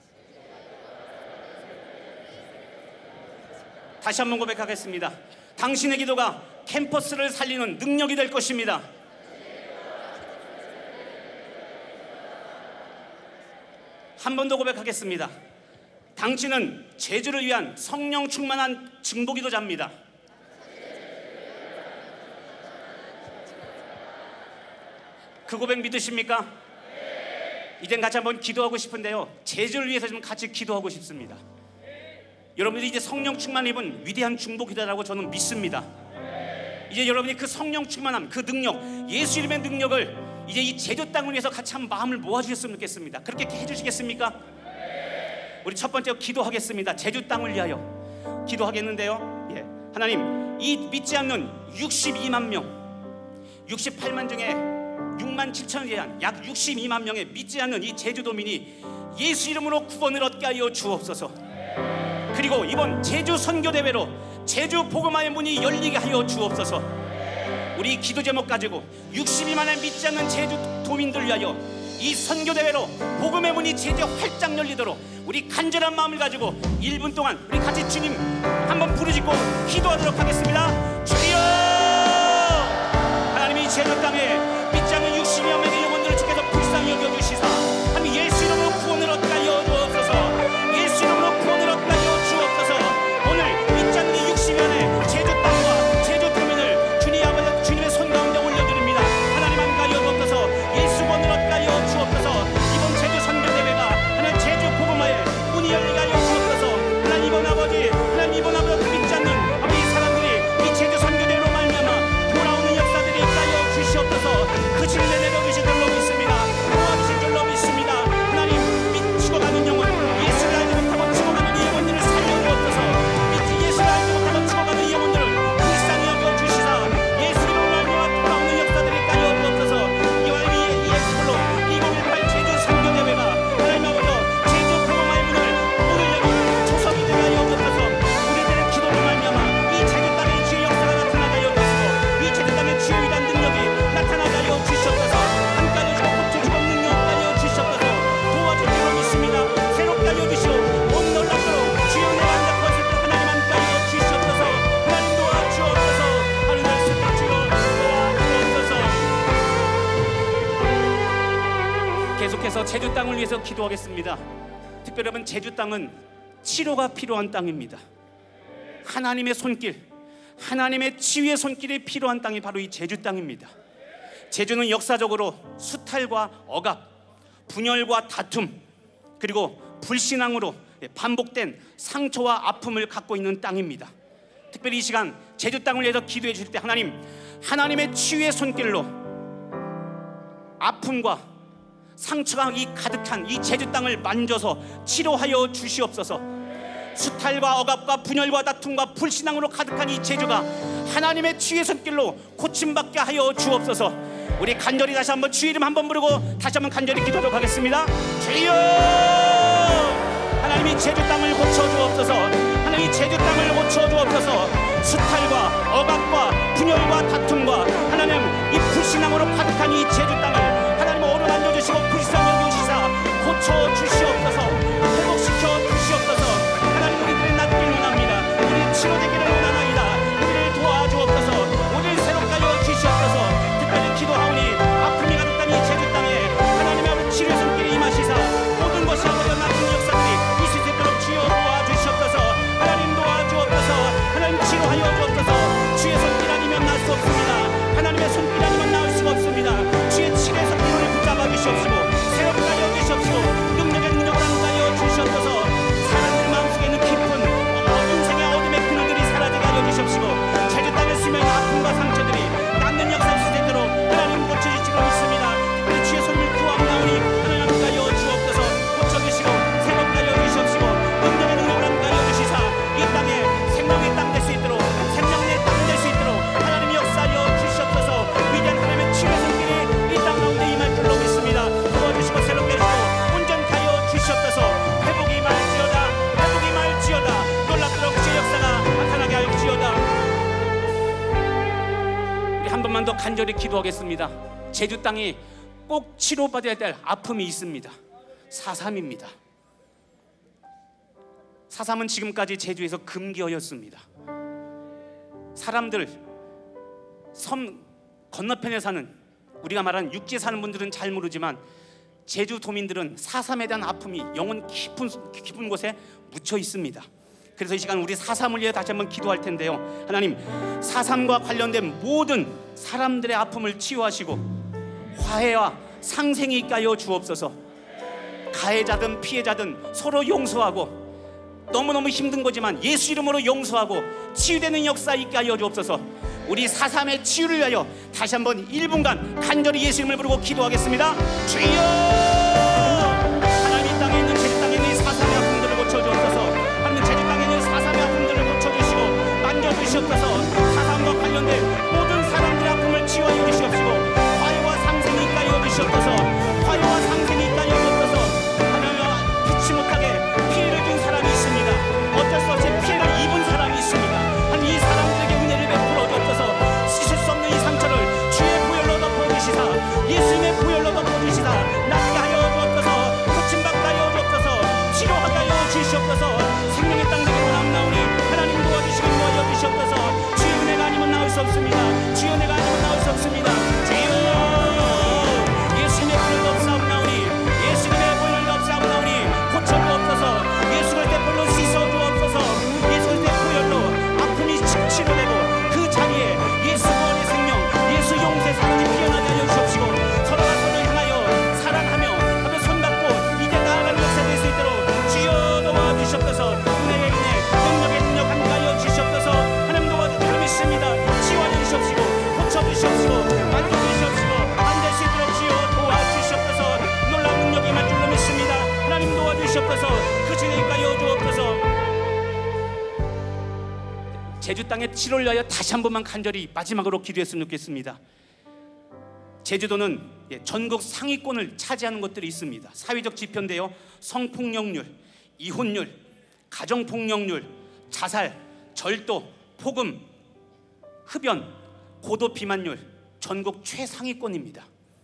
다시 한번 고백하겠습니다. 당신의 기도가 캠퍼스를 살리는 능력이 될 것입니다. 한 번 더 고백하겠습니다. 당신은 제주를 위한 성령 충만한 증보기도자입니다. 그 고백 믿으십니까? 이젠 같이 한번 기도하고 싶은데요, 제주를 위해서 좀 같이 기도하고 싶습니다. 여러분들이 이제 성령 충만 입은 위대한 중보기도라고 저는 믿습니다. 이제 여러분이 그 성령 충만함, 그 능력, 예수 이름의 능력을 이제 이 제주 땅을 위해서 같이 한 마음을 모아주셨으면 좋겠습니다. 그렇게 해주시겠습니까? 우리 첫 번째 기도하겠습니다. 제주 땅을 위하여 기도하겠는데요, 예. 하나님, 이 믿지 않는 육십이만 명, 육십팔만 중에 육만 칠천에 대한 약 육십이만 명의 믿지 않는 이 제주도민이 예수 이름으로 구원을 얻게 하여 주옵소서. 그리고 이번 제주 선교대회로 제주 복음화의 문이 열리게 하여 주옵소서. 우리 기도 제목 가지고 육십이만의 믿지 않는 제주도민들 위하여 이 선교대회로 복음의 문이 제주 활짝 열리도록 우리 간절한 마음을 가지고 일 분 동안 우리 같이 주님 한번 부르짖고 기도하도록 하겠습니다. 주여, 하나님이 제주 땅에 믿지 않는 육십여 명의 영혼들을 주께서 불쌍히 여겨주시사 하나님 예수 이름으로 구원을 얻게 하여 주옵소서. 예수 이름으로 구원을 얻게 하여 주옵소서. 오늘 믿지 않는 이 육십여 명의 제주 땅과 제주 도민을 주님 아버지 주님의 손 가운데 올려드립니다. 하나님 함께 하여 주옵소서. 예수 구원을 얻게 하여 주옵소서. 이번 제주 선교대회가 하나님 제주 복음화의 문이 열리게 하여 주옵소서. 하나님 이번 아버지 하나님 이번 아버지 믿지 않는 아버지 이 사람들이 이 제주 선교대회로 말미암아 돌아오는 역사들이 있게 하여 주시옵소서. 그 진리를 내려주실 줄로 믿습니다. 도와주실 줄로 믿습니다. 하나님 믿 죽어가는 영혼, 예수를 알지 못하고 죽어가는 이 영혼들을 살려주옵소서. 믿지 예수를 알지 못하고 죽어가는 이 영혼들을 불쌍히 여겨주시사 예수 이름으로 말미암아 돌아오는 역사들이 있게 하여 주옵소서. 이와 이 예수로 이천십팔 제주 선교대회가 하나님 아버지 제주 복음화의 문을 문을 열고 초석이 되게 하여 주옵소서. 우리들의 기도로 말미암아 이 제주 땅의 주의 역사가 나타나게 하여 주옵소서. 이 제주 땅의 주의 위대한 능력이 나타나게 하여 주시옵소서. 함께 하여 주시고 고쳐주고 능력 하여 주시옵소서. 도와줄 줄로 믿습니다. 새롭게 하여 주시오. 온 놀랍도록 주여 내가 안락하실 때 하나님 함께 하여 주시옵소서. 하나님 도와주옵소서. 하늘 날씨 주여 도와주옵소서. 계속해서 제주 땅을 위해서 기도하겠습니다. 특별히 여러분, 제주 땅은 치료가 필요한 땅입니다. 하나님의 손길, 하나님의 치유의 손길이 필요한 땅이 바로 이 제주 땅입니다. 제주는 역사적으로 수탈과 억압, 분열과 다툼, 그리고 불신앙으로 반복된 상처와 아픔을 갖고 있는 땅입니다. 특별히 이 시간 제주 땅을 위해서 기도해 주실 때 하나님, 하나님의 치유의 손길로 아픔과 상처가 이 가득한 이 제주 땅을 만져서 치료하여 주시옵소서. 수탈과 억압과 분열과 다툼과 불신앙으로 가득한 이 제주가 하나님의 치유의 손길로 고침받게 하여 주옵소서. 우리 간절히 다시 한번 주의 이름 한번 부르고 다시 한번 간절히 기도하도록 하겠습니다. 주여, 하나님이 제주 땅을 고쳐주옵소서. 하나님이 제주 땅을 고쳐주옵소서. 수탈과 억압과 분열과 다툼과 하나님 이 불신앙으로 가득한 이 제주 땅을 하나님 어루만져 주시고 불쌍히 여기시사 고쳐주시옵소서. 회복시켜 주시옵소서. 하나님 우리들의 낫길 원합니다. 우리 치료되기를 원하나이다. 우리를 도와주옵소서. 우리를 새롭게 하여 주시옵소서. 특별히 기도하오니 아픔이 가득한 이 제주 땅에 하나님의 아버지 치료의 손길이 임하시사 모든 것이 아버지 나쁜 역사들이 있을 수 있도록 주여 도와주시옵소서. 하나님 도와주옵소서. 하나님 치료하여 주옵소서. 주의 손길 아니면 날 수 없습니다. 하나님의 손길 아니면 나을 수가 없습니다. 주의 치료의 손길을 붙잡아 주시옵시고 새롭게 간절히 기도하겠습니다. 제주 땅에 꼭 치료받아야 될 아픔이 있습니다. 사삼입니다. 사삼은 지금까지 제주에서 금기어였습니다. 사람들 섬 건너편에 사는, 우리가 말하는 육지에 사는 분들은 잘 모르지만 제주 도민들은 사삼에 대한 아픔이 영혼 깊은, 깊은 곳에 묻혀 있습니다. 그래서 이 시간 우리 사삼을 위해 다시 한번 기도할 텐데요. 하나님, 사삼과 관련된 모든 사람들의 아픔을 치유하시고 화해와 상생이 있게 하여 주옵소서. 가해자든 피해자든 서로 용서하고, 너무너무 힘든 거지만 예수 이름으로 용서하고 치유되는 역사 있게 하여 주옵소서. 우리 사삼의 치유를 위하여 다시 한번 일 분간 간절히 예수 이름을 부르고 기도하겠습니다. 주여! 하나님, 이 땅에 있는, 제주 땅에 있는 이 사삼의 아픔들을 고쳐주옵소서. 하나님, 제주 땅에 있는 사삼의 아픔들을 고쳐주시고 만져주시옵소서. 사삼과 관련된 모든 사람들의 아픔을 치유하여 주시옵시고 화해와 상생이 있게 하여 주시옵소서. 화해와 상생이 있게 하여 주옵소서. 하나님, 피치 못하게 피해를 준 사람이 있습니다. 어쩔 수 없이 피해를 입은 사람이 있습니다. 하나님, 이 사람들에게 은혜를 베풀어 주옵소서. 씻을 수 없는 이 상처를 주의 보혈로 덮어주시사, 예수님의 보혈로 덮어주시사 낫게 하여 주옵소서. 고침받게 하여 주옵소서. 치료하게 하여 주시옵소서. 생명의 땅으로 나오나오니 하나님 도와주시고 도와여 주시옵소서. 주의 은혜가 아니면 나올 수 없습니다. 주의 은혜가 아니면 나올 수 없습니다. 주여, 예수님의 보혈로 없사옵나오니, 예수님의 보혈로 없사옵나오니 고쳐주옵소서. 예수 그리스도의 보혈로 씻어주옵소서. 예수 그리스도의 보혈로 아픔이 치료되고 그 자리에 예수 구원의 생명, 예수 용서의 사랑이 피어나게 하여 주옵시고 서로가 서로를 향하여 사랑하며 하며 손잡고 이제 나아가는 역사가 될 수 있도록 주여 도와주시옵소서. 은혜의 은혜, 능력의 능력 함께 하여 주시옵소서. 하나님 도와주시고 믿습니다. 치유하여 주시옵시고 고쳐주시옵시고 만져주시옵시고 앉을 수 있도록 주여 도와주시옵소서. 놀라운 능력이 임할 줄로 믿습니다. 하나님 도와주시옵소서. 그 진에 가여 주옵소서. 제주 땅의 치료를 위하여 다시 한 번만 간절히 마지막으로 기도했으면 좋겠습니다. 제주도는 전국 상위권을 차지하는 것들이 있습니다. 사회적 지표인데요, 성폭력률, 이혼율, 가정폭력률, 자살, 절도, 폭음, 흡연, 고도 비만율 전국 최상위권입니다.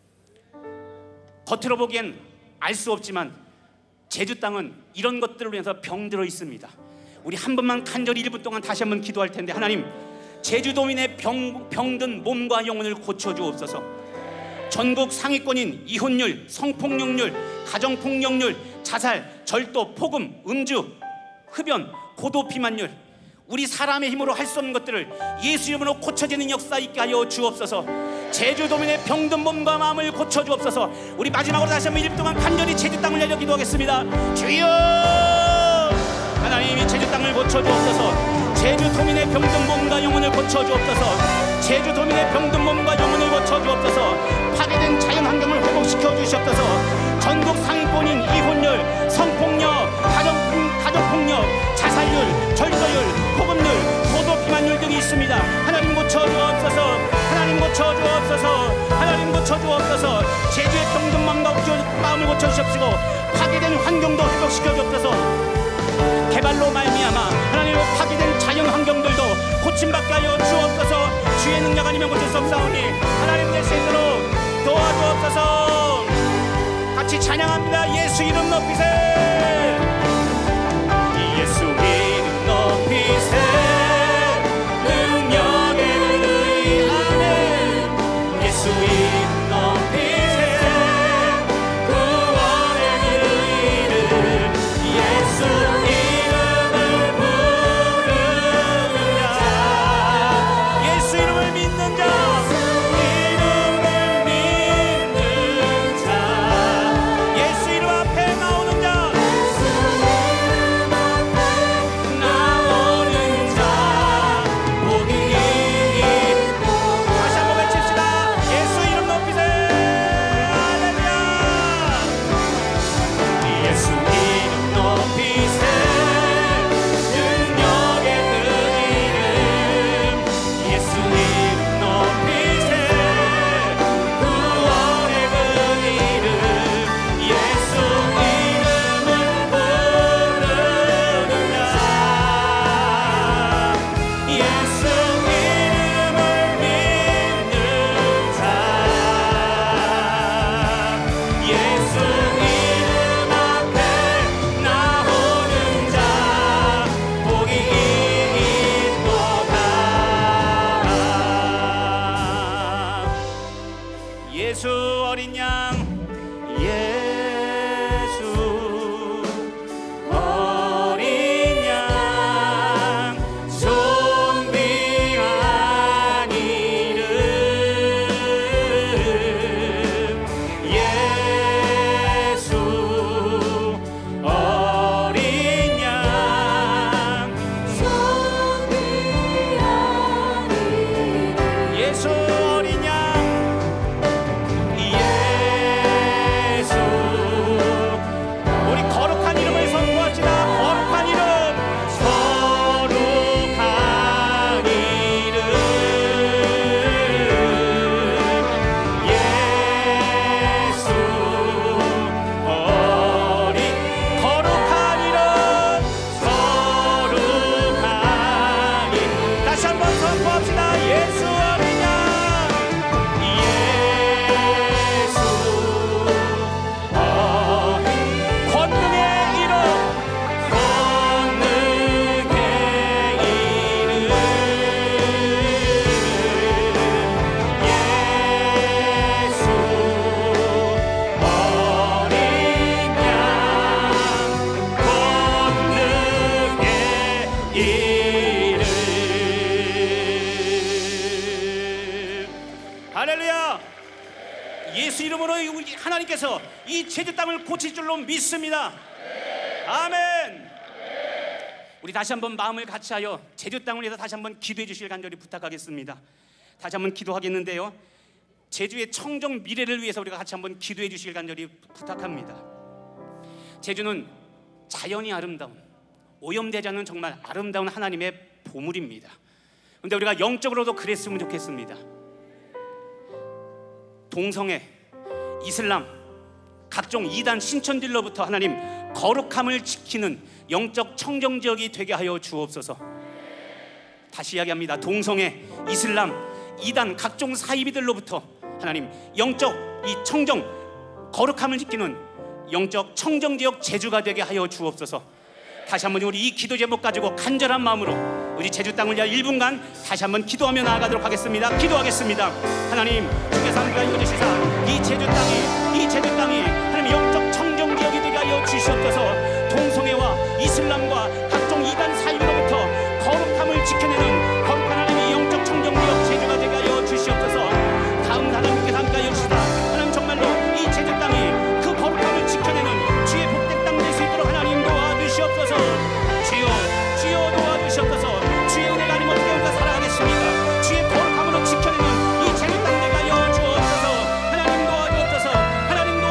겉으로 보기엔 알 수 없지만 제주 땅은 이런 것들을 위해서 병들어 있습니다. 우리 한 번만 간절히 일 분 동안 다시 한번 기도할 텐데, 하나님, 제주도민의 병, 병든 몸과 영혼을 고쳐주옵소서. 전국 상위권인 이혼율, 성폭력률, 가정폭력률, 자살, 절도, 폭음, 음주, 흡연, 고도 비만율, 우리 사람의 힘으로 할 수 없는 것들을 예수 이름으로 고쳐지는 역사 있게 하여 주옵소서. 제주도민의 병든 몸과 마음을 고쳐주옵소서. 우리 마지막으로 다시 한번 일 분 동안 간절히 제주 땅을 열려 기도하겠습니다. 주여! 하나님이 제주 땅을 고쳐주옵소서. 제주도민의 병든 몸과 영혼을 고쳐주옵소서. 제주도민의 병든 몸과 영혼을 고쳐주옵소서. 파괴된 자연환경을 회복시켜 주시옵소서. 전국 상위권인 이혼율, 성폭력, 가정, 가정폭력, 자살률, 절도율, 폭음률, 고도 비만율 등이 있습니다. 하나님 고쳐주옵소서. 하나님 고쳐주옵소서. 하나님 고쳐주옵소서. 제주의 병든 마음과 마음을 고쳐주시옵시고 파괴된 환경도 회복시켜 주옵소서. 개발로 말미암아 하나님 파괴된 자연 환경들도 고침받게 하여 주옵소서. 주의 능력 아니면 고칠 수 없사오니 하나님 될 수 있도록 도와주옵소서. 같이 찬양합니다. 예수 이름 높이세. 예수 이름 높이세. 능력의 의하는 예수 이름 높이세. 구원의 의를 예수 이름을 부르는 자, 예수 이름을 믿는 자, 이름을 믿는 자, 예수 이름 앞에 나오는 자, 예수 이름으로 하나님께서 이 제주 땅을 고칠 줄로 믿습니다. 아멘. 우리 다시 한번 마음을 같이하여 제주 땅을 위해서 다시 한번 기도해 주실 간절히 부탁하겠습니다. 다시 한번 기도하겠는데요, 제주의 청정 미래를 위해서 우리가 같이 한번 기도해 주실 간절히 부탁합니다. 제주는 자연이 아름다운, 오염되지 않는 정말 아름다운 하나님의 보물입니다. 그런데 우리가 영적으로도 그랬으면 좋겠습니다. 동성애, 이슬람, 각종 이단 신천들로부터 하나님 거룩함을 지키는 영적 청정지역이 되게 하여 주옵소서. 다시 이야기합니다. 동성애, 이슬람, 이단, 각종 사이비들로부터 하나님 영적 이 청정, 거룩함을 지키는 영적 청정지역 제주가 되게 하여 주옵소서. 다시 한번 우리 이 기도 제목 가지고 간절한 마음으로 우리 제주 땅을 위하여 일 분간 다시 한번 기도하며 나아가도록 하겠습니다. 기도하겠습니다. 하나님, 주께서 함께 이루어주시사 이 제주 땅이 이 제주 땅이 하나님 영적 청정지역이 되게 하여 주시옵소서. 동성애와 이슬람과 각종 이단 사이로부터 거룩함을 지켜내는 거룩한 하나님의 영적 청정지역 제주가 되게 하여 주시옵소서. 다음 하나님께서 함께 하여주시다. 하나님 정말로 이 제주 땅이 그 거룩함을 지켜내는 주의 복된 땅 될 수 있도록 하나님 도와주시옵소서. 주여, 주여 도와주시옵소서. 주의 은혜가 아니면 어떻게 우리가 살아가겠습니까? 주의 거룩함으로 지켜내는 이 제주 땅 되게 하여 주옵소서. 하나님 도와주옵소서. 하나님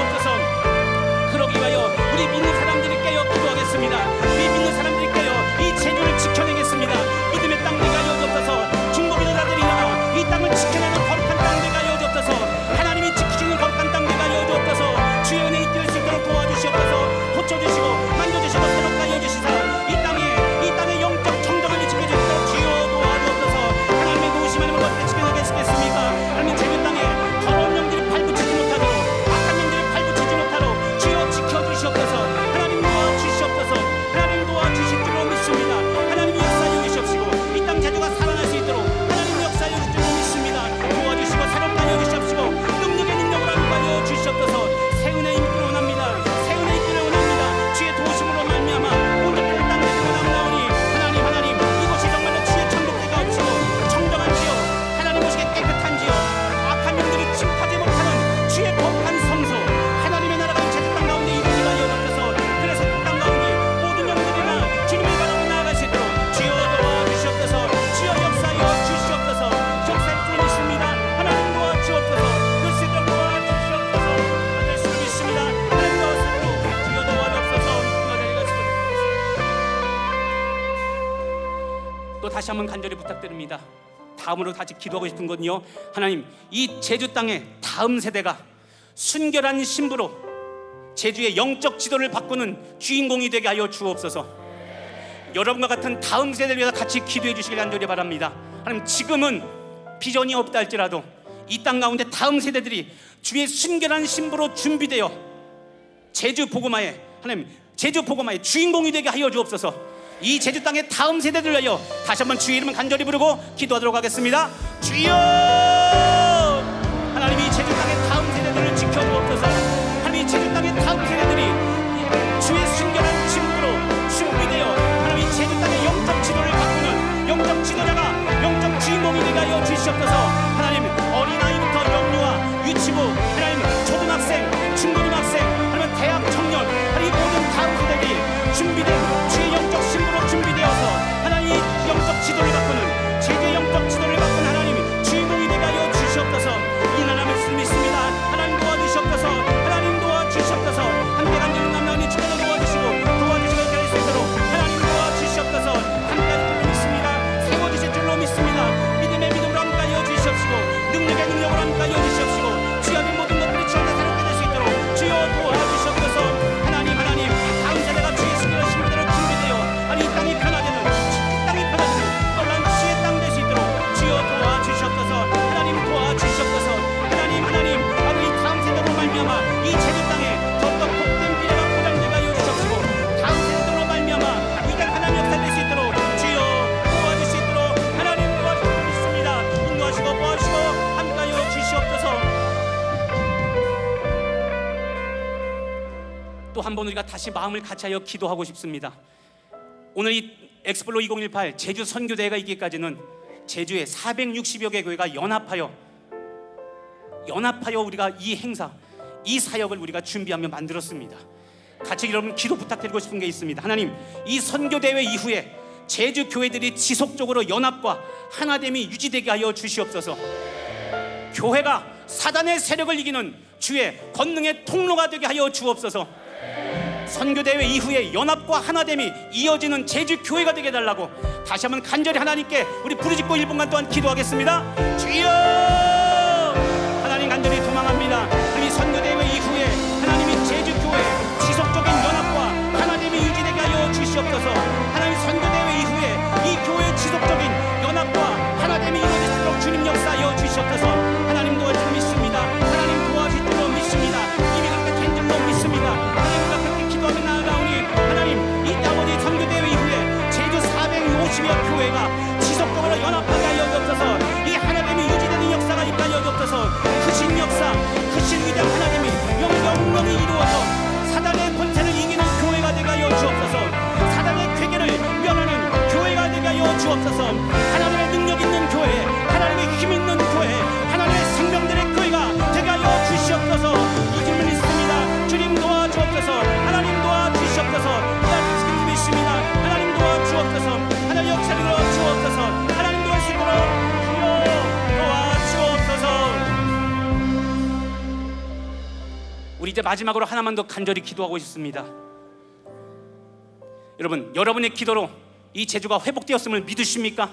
도와주옵소서. 그러기 위하여 우리 믿는 사람들이 깨어 기도하겠습니다. 우리 믿는 사람들이 깨어 이 제주를 지켜내겠습니다. 믿음의 땅 되게 하여 주옵소서. 중국인 나라들이 일어나 이 땅을 지켜내는 거룩한 땅 되게 하여 주옵소서. 하나님이 지키시는 거룩한 땅 되게 하여 주옵소서. 주의 은혜 있게 될 수 있도록 도와주시옵소서. 고쳐주시고 만져주시고 새롭게 하여 주시사 이 땅에 이 땅의 영적 청정함이 지켜주시도록 주여 도와주옵소서. 하나님의 도우심 안에서 어떻게 지켜내겠습니까? 하나님 제주 땅에 더러운 영들이 발붙이지 못하도록, 악한 영들이 발붙이지 못하도록 주여 지켜주시옵소서. 하나님 도와주시옵소서. 하나님 도와주실 줄로 믿습니다. 하나님 역사해 주시옵시고 이 땅 제주가 살아날 수 있도록 하나님 역사해 주실 줄로 믿습니다. 도와주시고 새롭게 하여 주시옵시고 능력의 능력으로 하여 주시옵소서. 새 은혜 있기를 원합니다. 새 은혜 있기를 원합니다. 주의 도우심으로 말미암아 온전한 땅 되기를 원하오니 하나님, 하나님 이곳이 정말로 주의 천국지가 없이고 청정한 지역, 하나님 오시게 깨끗한 지역, 악한 영들이 침입하지 못하는 주의 거룩한 성소, 하나님의 나라가 이 제주 땅 가운데 이루어지게 하여 주옵소서. 그래서 그 땅 가운데 모든 영들이나 주님을 바라보고 나아갈 수 있도록 주여 도와주시옵소서. 주여 역사하여 주시옵소서. 역사할 줄 믿습니다. 하나님 도와주옵소서. 그럴 수 있도록 도와주시옵소서. 하늘 수 믿습니다. 하나님 도와주옵소서. 주여 도와주옵소서. 또 다시 한번 간절히 부탁드립니다. 다음으로 다시 기도하고 싶은 건요, 하나님 이 제주 땅의 다음 세대가 순결한 신부로 제주의 영적 지도를 바꾸는 주인공이 되게 하여 주옵소서. 여러분과 같은 다음 세대를 위해서 같이 기도해 주시길 간절히 바랍니다. 하나님, 지금은 비전이 없다 할지라도 이 땅 가운데 다음 세대들이 주의 순결한 신부로 준비되어 제주 복음화에, 하나님 제주 복음화의 주인공이 되게 하여 주옵소서. 이 제주 땅의 다음 세대들을 위하여 다시 한번 주의 이름을 간절히 부르고 기도하도록 하겠습니다. 주여, 하나님 이 제주 땅의 다음 세대들을 지켜주옵소서. 하나님 이 제주 땅의 다음 세대들이 한번 우리가 다시 마음을 같이하여 기도하고 싶습니다. 오늘 이 엑스플로 이천십팔 제주 선교대회가 있기까지는 제주에 사백육십여 개 교회가 연합하여 연합하여 우리가 이 행사, 이 사역을 우리가 준비하며 만들었습니다. 같이 여러분 기도 부탁드리고 싶은 게 있습니다. 하나님, 이 선교대회 이후에 제주 교회들이 지속적으로 연합과 하나됨이 유지되게 하여 주시옵소서. 교회가 사단의 세력을 이기는 주의 권능의 통로가 되게 하여 주옵소서. 선교대회 이후에 연합과 하나됨이 이어지는 제주 교회가 되게 해달라고 다시 한번 간절히 하나님께 우리 부르짖고 일 분간 동안 기도하겠습니다. 주여, 하나님 간절히 도망합니다. 우리 선교대회 이후에 하나님이 제주 교회 지속적인 연합과 하나됨이 유지되게 하여 주시옵소서. 하나님, 선교대회 이후에 이 교회의 지속적인 연합과 하나됨이 이루어질수록 주님 역사하여 주시옵소서. 하나님 도와줄 믿습니다. 하나님 도와줄 줄 믿습니다. 이미 그렇게 된 줄로 믿습니다. 하나님, 우리가 그렇게 기도하며 나아가오니 하나님, 이 아버지 선교대회 이후에 제주 사백오십여 교회가 지속적으로 연합하게 하여 주옵소서. 이 하나됨이 유지되는 역사가 있게 하여 주옵소서. 크신 역사, 크신 위대한 하나님이 영영영이 이루어져 사단의 권세를 이기는 교회가 되게 하여 주옵소서. 사단의 괴계를 멸하는 교회가 되게 하여 주옵소서. 하나님의 능력 있는 교회, 하나님의 힘 있는 교회, 하나님의 생명들의 교회가 되게 하여 주시옵소서. 이 줄을 믿습니다. 주님 도와주옵소서. 하나님 도와주시옵소서. 하나님 믿습니다. 하나님 도와주옵소서. 하나님 역사를 이루어주옵소서. 하나님 도와주시도록 도와주옵소서. 우리 이제 마지막으로 하나만 더 간절히 기도하고 싶습니다. 여러분, 여러분의 기도로 이 제주가 회복되었음을 믿으십니까?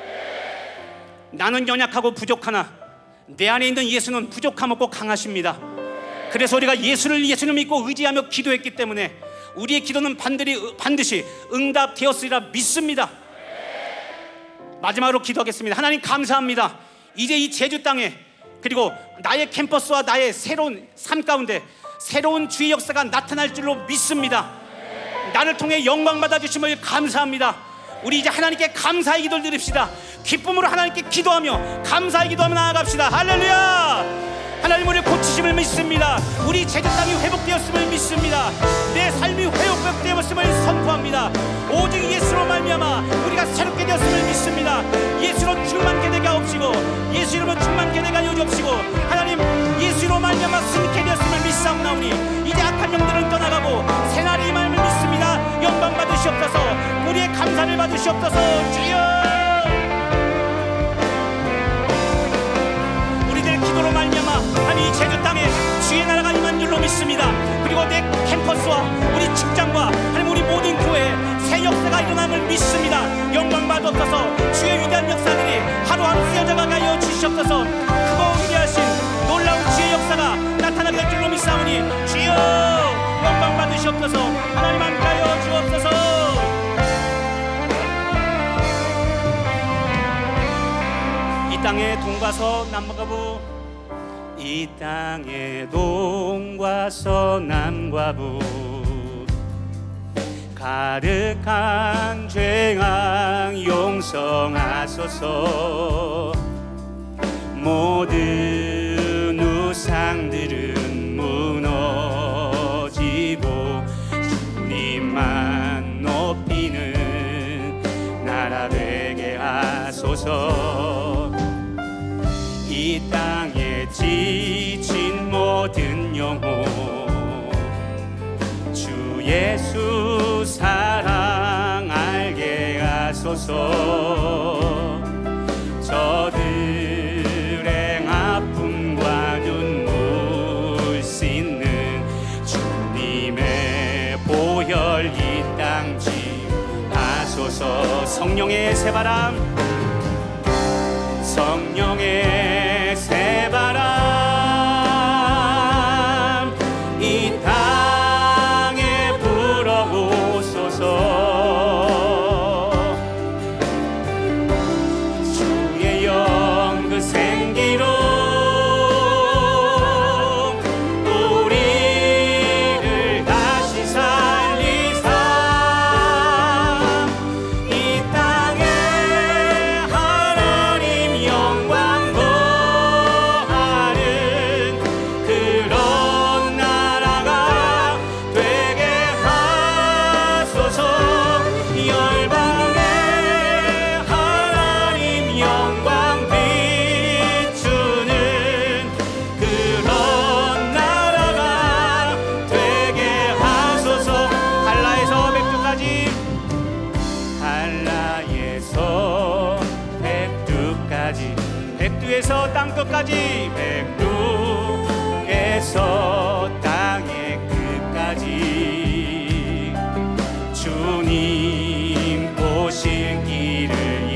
나는 연약하고 부족하나 내 안에 있는 예수는 부족함 없고 강하십니다. 그래서 우리가 예수를 예수를 믿고 의지하며 기도했기 때문에 우리의 기도는 반드시, 반드시 응답되었으리라 믿습니다. 마지막으로 기도하겠습니다. 하나님 감사합니다. 이제 이 제주 땅에 그리고 나의 캠퍼스와 나의 새로운 삶 가운데 새로운 주의 역사가 나타날 줄로 믿습니다. 나를 통해 영광 받아주심을 감사합니다. 우리 이제 하나님께 감사의 기도를 드립시다. 기쁨으로 하나님께 기도하며 감사의 기도하며 나아갑시다. 할렐루야. 하나님, 우리 고치심을 믿습니다. 우리 제주 땅이 회복되었음을 믿습니다. 내 삶이 회복되었음을 선포합니다. 오직 예수로 말미암아 우리가 새롭게 되었음을 믿습니다. 예수로 충만케 되게 하옵시고 예수 이름으로 충만케 되게 하여 주옵시고 하나님, 예수로 말미암아 승리케 되었음을 믿사옵나오니 이제 악한 영들은 떠나가고 새날이 임함을 믿습니다. 영광 받으시옵소서. 우리의 감사를 받으시옵소서. 주여, 기도로 말미암아 아니 이 제주 땅에 주의 나라가 임한 줄로 믿습니다. 그리고 내 캠퍼스와 우리 직장과 하나님 우리 모든 교회에 새 역사가 일어남을 믿습니다. 영광 받옵소서. 주의 위대한 역사들이 하루하루 쓰여져가게 하여 주시옵소서. 크고 위대하신 놀라운 주의 역사가 나타나게 될 줄로 믿사오니 주여, 영광 받으시옵소서. 하나님 함께하여 주옵소서. 이 땅의 동과 서남과 북, 이 땅의 동과 서남과 북, 가득한 죄악 용서하소서. 모든 우상들은 무너지고 주님만 높이는 나라 되게 하소서. 이 땅에 지친 모든 영혼 주 예수 사랑 알게 하소서. 저들의 아픔과 눈물 씻는 주님의 보혈 이 땅 지하소서. 성령의 새바람, 성령의 새바람 이 땅에 불어오소서. 주의 영 그 생기로 우리를 다시 살리사 이 땅에 하나님 영광 저속까지 백두에서 땅의 끝까지 주님 오실 길을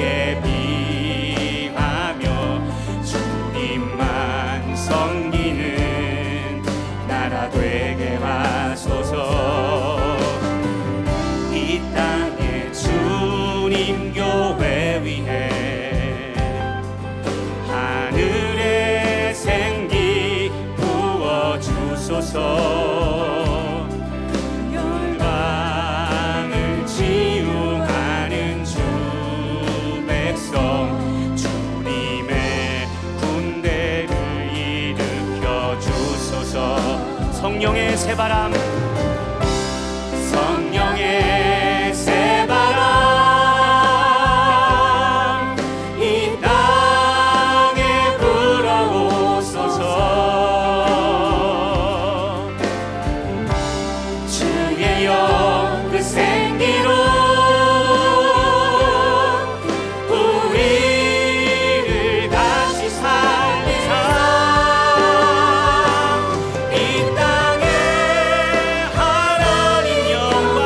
예비하며 주님만 섬기는 나라 되게 하소서. 이 땅에 주님 교회 위해 하늘의 생기 부어주소서. 열방을 치유하는 주 백성 주님의 군대를 일으켜 주소서. 성령의 새바람, 성령의 새바람 이 땅에 불어오소서. 주의 영 그 생기로 우리를 다시 살리사 이 땅에 하나님 영광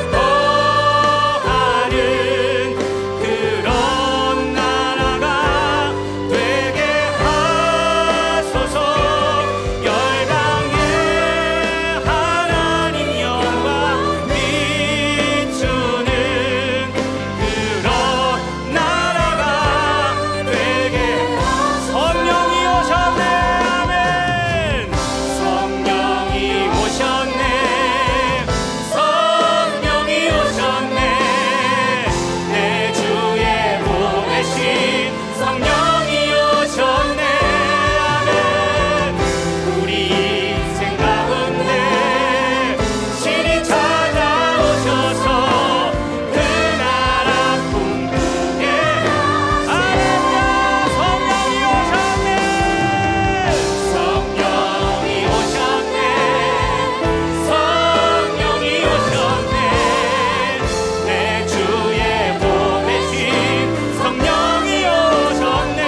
더하는 그런 나라가 되게 하소서. 열방에 하나님 영광 비추는 그런 나라가 되게. 성령이 오셨네. 아멘. 성령이 오셨네. 성령이 오셨네. 내 주에 보내신 성령이 오셨네. 아멘. 우리 인생 가운데 신이 찾아오셔서 그 나라 꿈꾸게. 할렐루야. 성령이 오셨네. 성령이 오셨네. 성령이 오셨네. 내 주에 보내신 성령이 오셨네.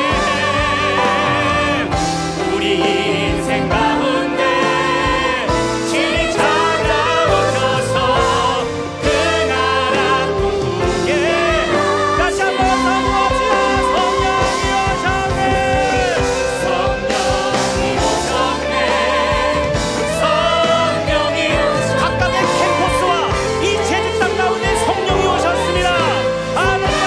우리 인생 가운데 신이 찾아오셔서 그 나라 꿈꾸게. 다시 한번 선포합시다. 성령이 오셨네. 성령이 오셨네. 성령이 각각의 캠퍼스와 이 제주 땅 가운데 성령이 오셨습니다. 할렐루야.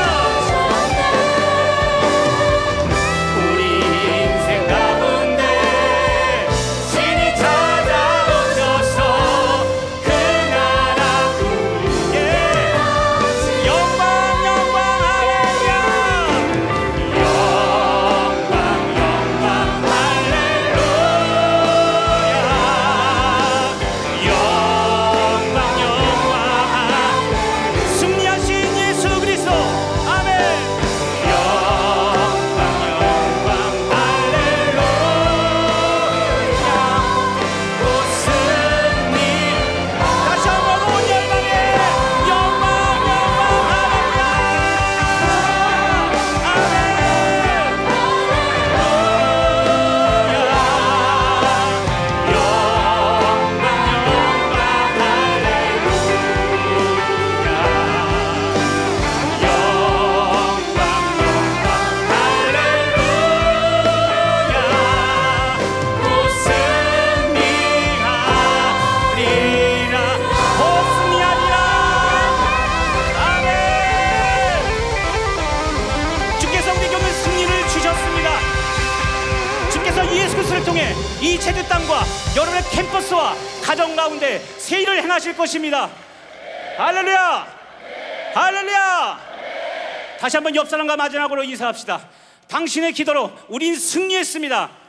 우리 인생 가운데 신이 찾아오셔서 그 나라 꿈꾸게. 영광 영광 할렐루야. 영광 영광 할렐루야. 영광 영광 승리하신 예수 그리스도. 아멘. 영광 영광 할렐루야. 오 승리. 다시 한번 온 열방에 영광 영광 할렐루야. 아멘. 주께서 우리 교회 승리를 주셨습니다. 주께서 예수 그리스도를 통해 이 제주 땅과 여러분의 캠퍼스와 가정 가운데 새 일을 행하실 것입니다. 할렐루야. 할렐루야. 다시 한번 옆 사람과 마지막으로 인사합시다. 당신의 기도로 우린 승리했습니다.